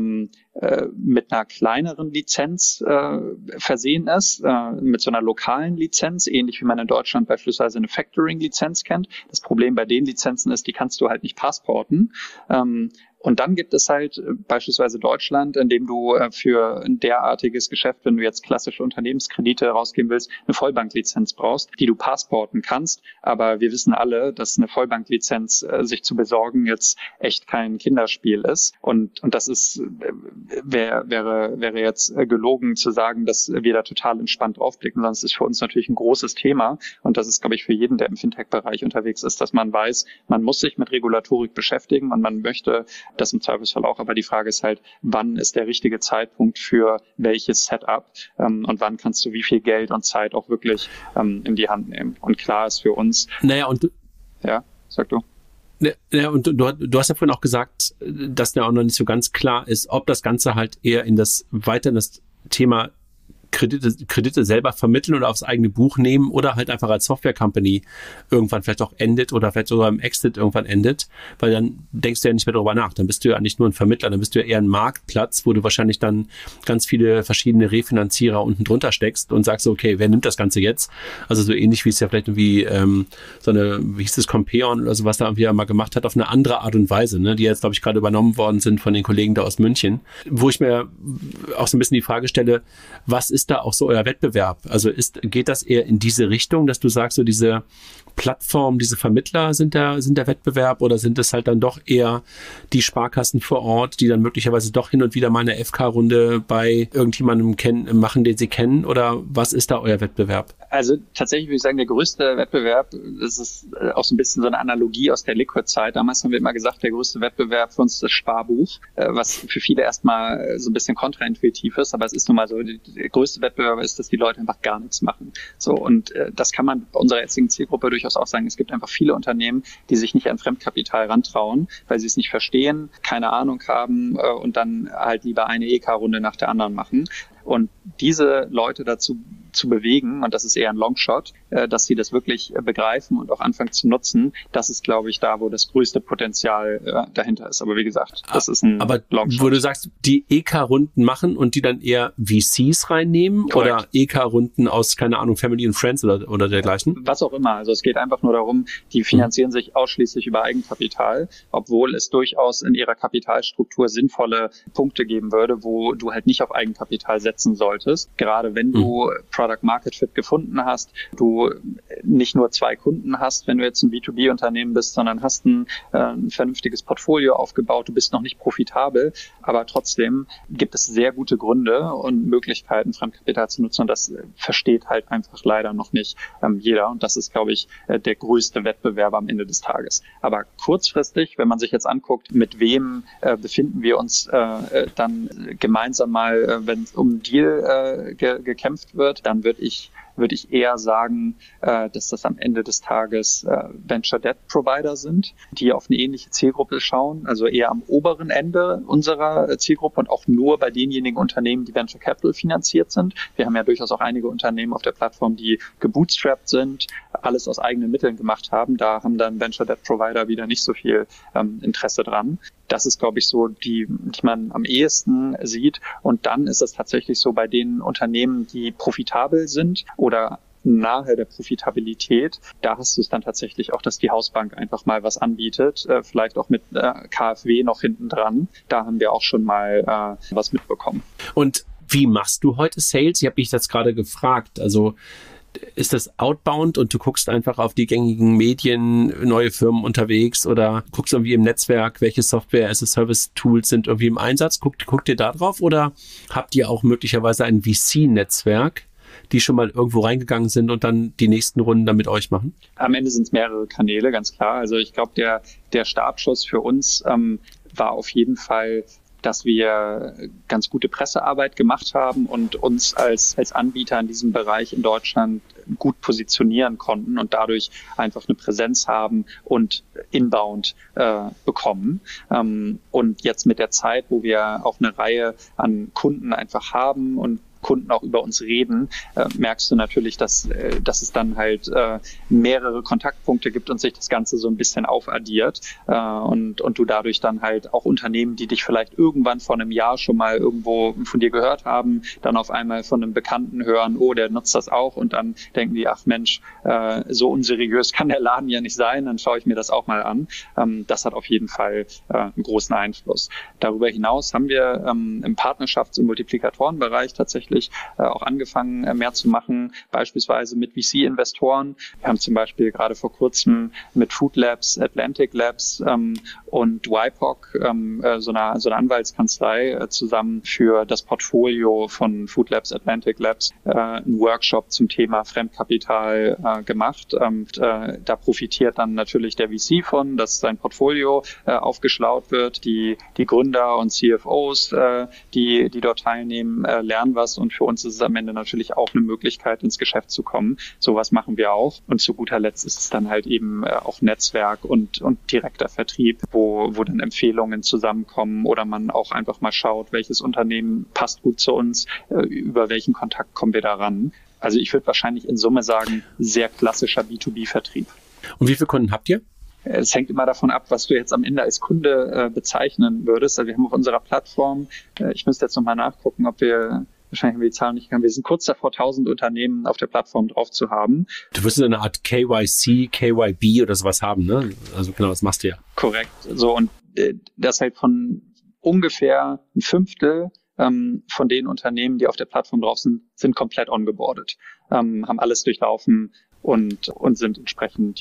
mit einer kleineren Lizenz versehen ist, mit so einer lokalen Lizenz, ähnlich wie man in Deutschland beispielsweise eine Factoring-Lizenz kennt. Das Problem bei den Lizenzen ist, die kannst du halt nicht passporten. Und dann gibt es halt beispielsweise Deutschland, in dem du für ein derartiges Geschäft, wenn du jetzt klassische Unternehmenskredite rausgeben willst, eine Vollbanklizenz brauchst, die du passporten kannst. Aber wir wissen alle, dass eine Vollbanklizenz sich zu besorgen jetzt echt kein Kinderspiel ist. Und das ist wäre jetzt gelogen zu sagen, dass wir da total entspannt draufblicken, sondern es ist für uns natürlich ein großes Thema. Und das ist, glaube ich, für jeden, der im Fintech-Bereich unterwegs ist, dass man weiß, man muss sich mit Regulatorik beschäftigen und man möchte das im Zweifelsfall auch, aber die Frage ist halt, wann ist der richtige Zeitpunkt für welches Setup und wann kannst du wie viel Geld und Zeit auch wirklich in die Hand nehmen. Und klar ist für uns... Ja, sag du. Ja, und du hast ja vorhin auch gesagt, dass ja auch noch nicht so ganz klar ist, ob das Ganze halt eher weiter in das Thema Kredite selber vermitteln oder aufs eigene Buch nehmen oder halt einfach als Software-Company irgendwann vielleicht auch endet oder vielleicht sogar im Exit irgendwann endet, weil dann denkst du ja nicht mehr darüber nach. Dann bist du ja nicht nur ein Vermittler, dann bist du ja eher ein Marktplatz, wo du wahrscheinlich dann ganz viele verschiedene Refinanzierer unten drunter steckst und sagst, okay, wer nimmt das Ganze jetzt? Also so ähnlich wie es ja vielleicht irgendwie wie hieß es, Compeon oder so, was da irgendwie mal gemacht hat, auf eine andere Art und Weise, ne, die jetzt, glaube ich, gerade übernommen worden sind von den Kollegen da aus München, wo ich mir auch so ein bisschen die Frage stelle, was ist da auch so euer Wettbewerb? Also geht das eher in diese Richtung, dass du sagst, so diese Plattformen, diese Vermittler sind der Wettbewerb oder sind es halt dann doch eher die Sparkassen vor Ort, die dann möglicherweise doch hin und wieder mal eine FK-Runde bei irgendjemandem machen, den sie kennen, oder was ist da euer Wettbewerb? Also tatsächlich würde ich sagen, der größte Wettbewerb, das ist auch so ein bisschen so eine Analogie aus der Liquid-Zeit. Damals haben wir immer gesagt, der größte Wettbewerb für uns ist das Sparbuch, was für viele erstmal so ein bisschen kontraintuitiv ist, aber es ist nun mal so, der größte Wettbewerb ist, dass die Leute einfach gar nichts machen. So, und das kann man bei unserer jetzigen Zielgruppe durchaus auch sagen. Es gibt einfach viele Unternehmen, die sich nicht an Fremdkapital rantrauen, weil sie es nicht verstehen, keine Ahnung haben und dann halt lieber eine EK-Runde nach der anderen machen. Und diese Leute dazu zu bewegen, und das ist eher ein Longshot, dass sie das wirklich begreifen und auch anfangen zu nutzen, das ist, glaube ich, da, wo das größte Potenzial dahinter ist. Aber wie gesagt, das ist ein Longshot. Aber wo du sagst, die EK-Runden machen und die dann eher VCs reinnehmen, korrekt, oder EK-Runden aus, keine Ahnung, Family and Friends oder dergleichen? Was auch immer. Also es geht einfach nur darum, die finanzieren sich ausschließlich über Eigenkapital, obwohl es durchaus in ihrer Kapitalstruktur sinnvolle Punkte geben würde, wo du halt nicht auf Eigenkapital setzen solltest. Gerade wenn du Product Market Fit gefunden hast, du nicht nur 2 Kunden hast, wenn du jetzt ein B2B-Unternehmen bist, sondern hast ein vernünftiges Portfolio aufgebaut, du bist noch nicht profitabel, aber trotzdem gibt es sehr gute Gründe und Möglichkeiten, Fremdkapital zu nutzen, und das versteht halt einfach leider noch nicht jeder, und das ist, glaube ich, der größte Wettbewerb am Ende des Tages. Aber kurzfristig, wenn man sich jetzt anguckt, mit wem befinden wir uns dann gemeinsam mal, wenn es um einen Deal gekämpft wird, dann dann würde ich eher sagen, dass das am Ende des Tages Venture Debt Provider sind, die auf eine ähnliche Zielgruppe schauen, also eher am oberen Ende unserer Zielgruppe und auch nur bei denjenigen Unternehmen, die Venture Capital finanziert sind. Wir haben ja durchaus auch einige Unternehmen auf der Plattform, die gebootstrapped sind, alles aus eigenen Mitteln gemacht haben. Da haben dann Venture Debt Provider wieder nicht so viel Interesse dran. Das ist, glaube ich, so, die man am ehesten sieht. Und dann ist es tatsächlich so bei den Unternehmen, die profitabel sind oder nahe der Profitabilität, da hast du es dann tatsächlich auch, dass die Hausbank einfach mal was anbietet, vielleicht auch mit KfW noch hinten dran. Da haben wir auch schon mal was mitbekommen. Und wie machst du heute Sales? Ich habe mich das gerade gefragt. Also ist das outbound und du guckst einfach auf die gängigen Medien, neue Firmen unterwegs oder guckst irgendwie im Netzwerk, welche Software-as-a-Service-Tools sind irgendwie im Einsatz? Guckt ihr da drauf oder habt ihr auch möglicherweise ein VC-Netzwerk, die schon mal irgendwo reingegangen sind und dann die nächsten Runden dann mit euch machen? Am Ende sind es mehrere Kanäle, ganz klar. Also ich glaube, der Startschuss für uns war auf jeden Fall, dass wir ganz gute Pressearbeit gemacht haben und uns als Anbieter in diesem Bereich in Deutschland gut positionieren konnten und dadurch einfach eine Präsenz haben und inbound bekommen. Und jetzt mit der Zeit, wo wir auch eine Reihe an Kunden einfach haben und Kunden auch über uns reden, merkst du natürlich, dass es dann halt mehrere Kontaktpunkte gibt und sich das Ganze so ein bisschen aufaddiert und du dadurch dann halt auch Unternehmen, die dich vielleicht irgendwann vor einem Jahr schon mal irgendwo von dir gehört haben, dann auf einmal von einem Bekannten hören, oh, der nutzt das auch und dann denken die, ach Mensch, so unseriös kann der Laden ja nicht sein, dann schaue ich mir das auch mal an. Das hat auf jeden Fall einen großen Einfluss. Darüber hinaus haben wir im Partnerschafts- und Multiplikatorenbereich tatsächlich auch angefangen, mehr zu machen, beispielsweise mit VC-Investoren. Wir haben zum Beispiel gerade vor kurzem mit Food Labs, Atlantic Labs und YPOC, so eine Anwaltskanzlei, zusammen für das Portfolio von Food Labs, Atlantic Labs, einen Workshop zum Thema Fremdkapital gemacht. Da profitiert dann natürlich der VC von, dass sein Portfolio aufgeschlaut wird. Die Gründer und CFOs, die dort teilnehmen, lernen was. Und für uns ist es am Ende natürlich auch eine Möglichkeit, ins Geschäft zu kommen. Sowas machen wir auch. Und zu guter Letzt ist es dann halt eben auch Netzwerk und direkter Vertrieb, wo dann Empfehlungen zusammenkommen oder man auch einfach mal schaut, welches Unternehmen passt gut zu uns, über welchen Kontakt kommen wir da ran. Also ich würde wahrscheinlich in Summe sagen, sehr klassischer B2B-Vertrieb. Und wie viele Kunden habt ihr? Es hängt immer davon ab, was du jetzt am Ende als Kunde bezeichnen würdest. Also wir haben auf unserer Plattform, ich müsste jetzt nochmal nachgucken, wahrscheinlich haben wir die Zahlen nicht gekannt. Wir sind kurz davor, 1000 Unternehmen auf der Plattform drauf zu haben. Du wirst eine Art KYC, KYB oder sowas haben, ne? Also genau, das machst du ja. Korrekt. So, und das halt von ungefähr ein Fünftel von den Unternehmen, die auf der Plattform drauf sind komplett ongeboardet, haben alles durchlaufen und sind entsprechend,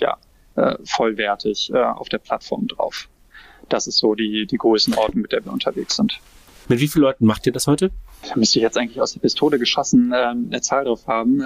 vollwertig auf der Plattform drauf. Das ist so die Größenordnung, mit der wir unterwegs sind. Mit wie vielen Leuten macht ihr das heute? Da müsste ich jetzt eigentlich aus der Pistole geschossen eine Zahl drauf haben.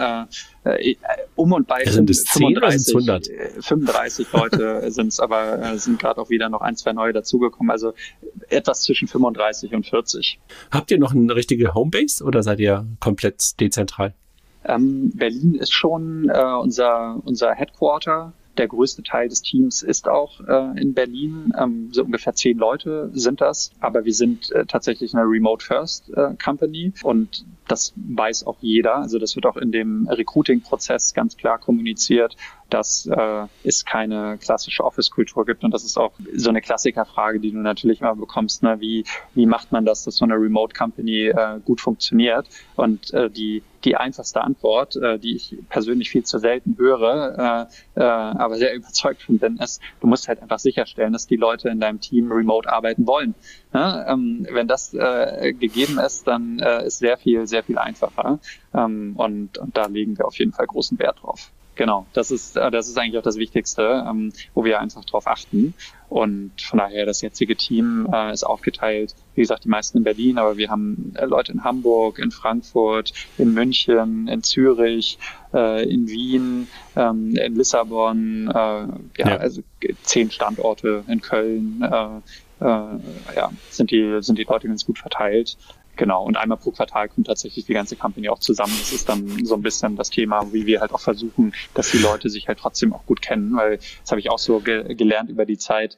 Und bei sind es 10 oder sind es 100? 35 Leute sind es, aber sind gerade auch wieder noch 1, 2 neue dazugekommen. Also etwas zwischen 35 und 40. Habt ihr noch eine richtige Homebase oder seid ihr komplett dezentral? Berlin ist schon unser Headquarter. Der größte Teil des Teams ist auch in Berlin. So ungefähr 10 Leute sind das. Aber wir sind tatsächlich eine Remote-First-Company und das weiß auch jeder. Also das wird auch in dem Recruiting-Prozess ganz klar kommuniziert, dass es keine klassische Office-Kultur gibt. Und das ist auch so eine Klassikerfrage, die du natürlich immer bekommst. Ne? Wie macht man das, dass so eine Remote-Company gut funktioniert? Und die einfachste Antwort, die ich persönlich viel zu selten höre, aber sehr überzeugt von bin, ist, du musst halt einfach sicherstellen, dass die Leute in deinem Team remote arbeiten wollen. Ja? Wenn das gegeben ist, dann ist sehr viel einfacher. Und da legen wir auf jeden Fall großen Wert drauf. Genau, das ist eigentlich auch das Wichtigste, wo wir einfach drauf achten. Und von daher, das jetzige Team ist aufgeteilt, wie gesagt, die meisten in Berlin, aber wir haben Leute in Hamburg, in Frankfurt, in München, in Zürich, in Wien, in Lissabon, also 10 Standorte in Köln, sind die Leute ganz gut verteilt. Genau, und einmal pro Quartal kommt tatsächlich die ganze Company auch zusammen. Das ist dann so ein bisschen das Thema, wie wir halt auch versuchen, dass die Leute sich halt trotzdem auch gut kennen, weil das habe ich auch so gelernt über die Zeit.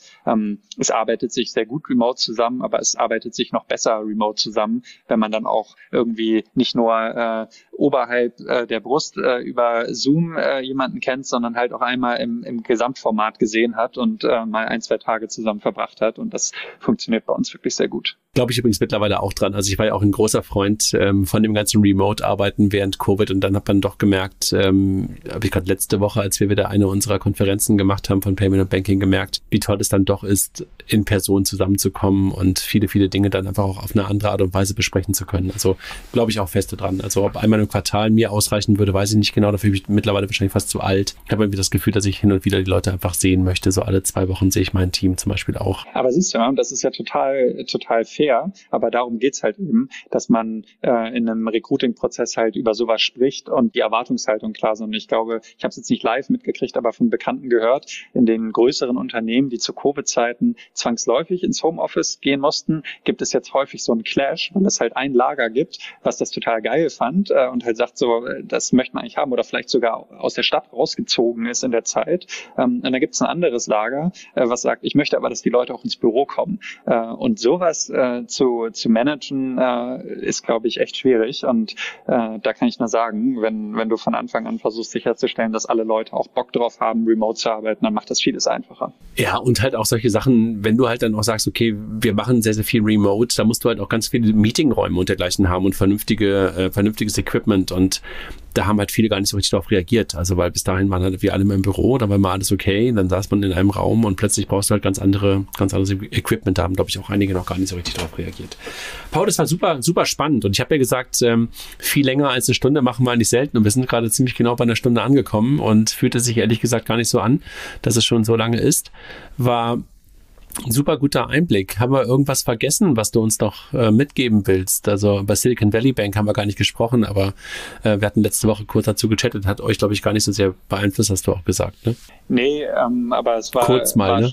Es arbeitet sich sehr gut remote zusammen, aber es arbeitet sich noch besser remote zusammen, wenn man dann auch irgendwie nicht nur oberhalb der Brust über Zoom jemanden kennt, sondern halt auch einmal im Gesamtformat gesehen hat und mal 1-2 Tage zusammen verbracht hat. Und das funktioniert bei uns wirklich sehr gut. Glaube ich übrigens mittlerweile auch dran. Also ich war ja auch ein großer Freund von dem ganzen Remote-Arbeiten während Covid und dann hat man doch gemerkt, habe ich gerade letzte Woche, als wir wieder eine unserer Konferenzen gemacht haben von Payment und Banking, gemerkt, wie toll es dann doch ist, in Person zusammenzukommen und viele, viele Dinge dann einfach auch auf eine andere Art und Weise besprechen zu können. Also glaube ich auch feste dran. Also ob einmal im Quartal mir ausreichen würde, weiß ich nicht genau. Dafür bin ich mittlerweile wahrscheinlich fast zu alt. Ich habe irgendwie das Gefühl, dass ich hin und wieder die Leute einfach sehen möchte. So alle 2 Wochen sehe ich mein Team zum Beispiel auch. Aber siehst du, das ist ja total fair. Aber darum geht's halt eben, dass man in einem Recruiting-Prozess halt über sowas spricht und die Erwartungshaltung klar sind. Und ich glaube, ich habe es jetzt nicht live mitgekriegt, aber von Bekannten gehört, in den größeren Unternehmen, die zu Covid-Zeiten zwangsläufig ins Homeoffice gehen mussten, gibt es jetzt häufig so einen Clash, weil es halt ein Lager gibt, was das total geil fand und halt sagt so, das möchte man eigentlich haben oder vielleicht sogar aus der Stadt rausgezogen ist in der Zeit. Und dann gibt es ein anderes Lager, was sagt, ich möchte aber, dass die Leute auch ins Büro kommen. Und sowas zu managen ist, glaube ich, echt schwierig. Und da kann ich nur sagen, wenn du von Anfang an versuchst sicherzustellen, dass alle Leute auch Bock drauf haben, remote zu arbeiten, dann macht das vieles einfacher. Ja, und halt auch solche Sachen, wenn du halt dann auch sagst, okay, wir machen sehr, sehr viel remote, da musst du halt auch ganz viele Meetingräume und dergleichen haben und vernünftiges Equipment und da haben halt viele gar nicht so richtig darauf reagiert. Also weil bis dahin waren halt wir alle immer im Büro, da war mal alles okay, dann saß man in einem Raum und plötzlich brauchst du halt ganz anderes Equipment. Da haben, glaube ich, auch einige noch gar nicht so richtig darauf reagiert. Paul, das war super, super spannend und ich habe ja gesagt, viel länger als eine Stunde machen wir eigentlich selten und wir sind gerade ziemlich genau bei einer Stunde angekommen und fühlte sich ehrlich gesagt gar nicht so an, dass es schon so lange ist. War ein super guter Einblick. Haben wir irgendwas vergessen, was du uns noch mitgeben willst? Also bei Silicon Valley Bank haben wir gar nicht gesprochen, aber wir hatten letzte Woche kurz dazu gechattet, hat euch, glaube ich, gar nicht so sehr beeinflusst, hast du auch gesagt, ne? Nee, aber es war, kurz mal, war ne?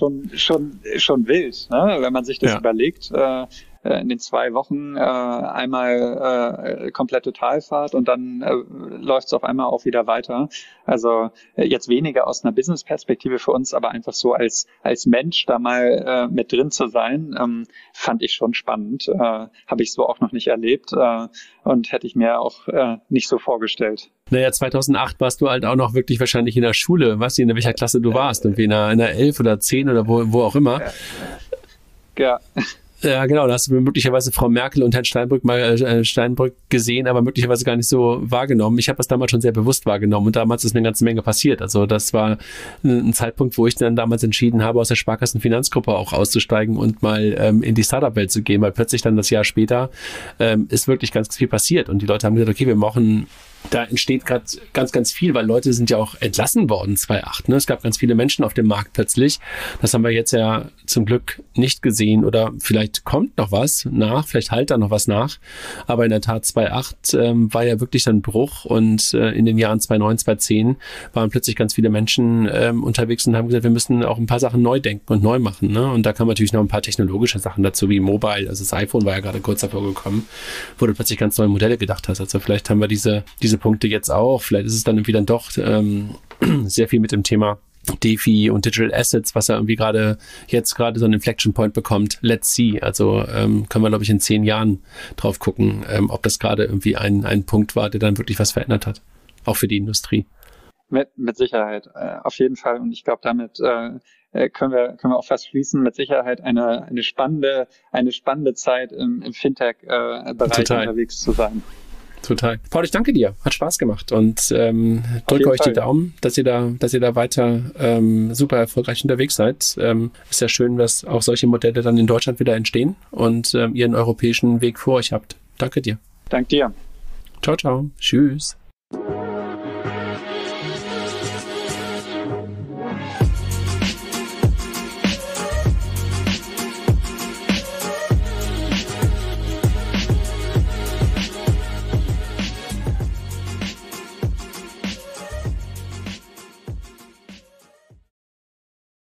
schon wild, ne? Wenn man sich das überlegt. In den 2 Wochen einmal komplette Talfahrt und dann läuft es auf einmal auch wieder weiter. Also jetzt weniger aus einer Business-Perspektive für uns, aber einfach so als Mensch da mal mit drin zu sein, fand ich schon spannend. Habe ich so auch noch nicht erlebt und hätte ich mir auch nicht so vorgestellt. Naja, 2008 warst du halt auch noch wirklich wahrscheinlich in der Schule. Weißt du, in welcher Klasse du warst? Irgendwie in einer 11 oder 10 oder wo auch immer. Ja. Ja, genau, da hast du möglicherweise Frau Merkel und Herrn Steinbrück gesehen, aber möglicherweise gar nicht so wahrgenommen. Ich habe das damals schon sehr bewusst wahrgenommen und damals ist eine ganze Menge passiert. Also das war ein Zeitpunkt, wo ich dann damals entschieden habe, aus der Sparkassenfinanzgruppe auch auszusteigen und mal in die Startup-Welt zu gehen, weil plötzlich dann das Jahr später ist wirklich ganz viel passiert und die Leute haben gesagt, okay, wir brauchen da entsteht gerade ganz, ganz viel, weil Leute sind ja auch entlassen worden 2008. Ne? Es gab ganz viele Menschen auf dem Markt plötzlich. Das haben wir jetzt ja zum Glück nicht gesehen oder vielleicht kommt noch was nach, vielleicht halt da noch was nach. Aber in der Tat 2008 war ja wirklich ein Bruch und in den Jahren 2009, 2010 waren plötzlich ganz viele Menschen unterwegs und haben gesagt, wir müssen auch ein paar Sachen neu denken und neu machen. Ne? Und da kamen natürlich noch ein paar technologische Sachen dazu, wie Mobile. Also das iPhone war ja gerade kurz davor gekommen, wo du plötzlich ganz neue Modelle gedacht hast. Also vielleicht haben wir diese Punkte jetzt auch. Vielleicht ist es dann irgendwie dann doch sehr viel mit dem Thema DeFi und Digital Assets, was ja irgendwie jetzt gerade so einen Inflection Point bekommt. Let's see. Also können wir, glaube ich, in 10 Jahren drauf gucken, ob das gerade irgendwie ein Punkt war, der dann wirklich was verändert hat. Auch für die Industrie. Mit Sicherheit. Auf jeden Fall. Und ich glaube, damit können wir auch fast schließen. Mit Sicherheit eine spannende Zeit im Fintech-Bereich unterwegs zu sein. Total. Paul, ich danke dir. Hat Spaß gemacht und drücke euch die Daumen, dass ihr da weiter super erfolgreich unterwegs seid. Ist ja schön, dass auch solche Modelle dann in Deutschland wieder entstehen und ihr einen europäischen Weg vor euch habt. Danke dir. Dank dir. Ciao, ciao. Tschüss.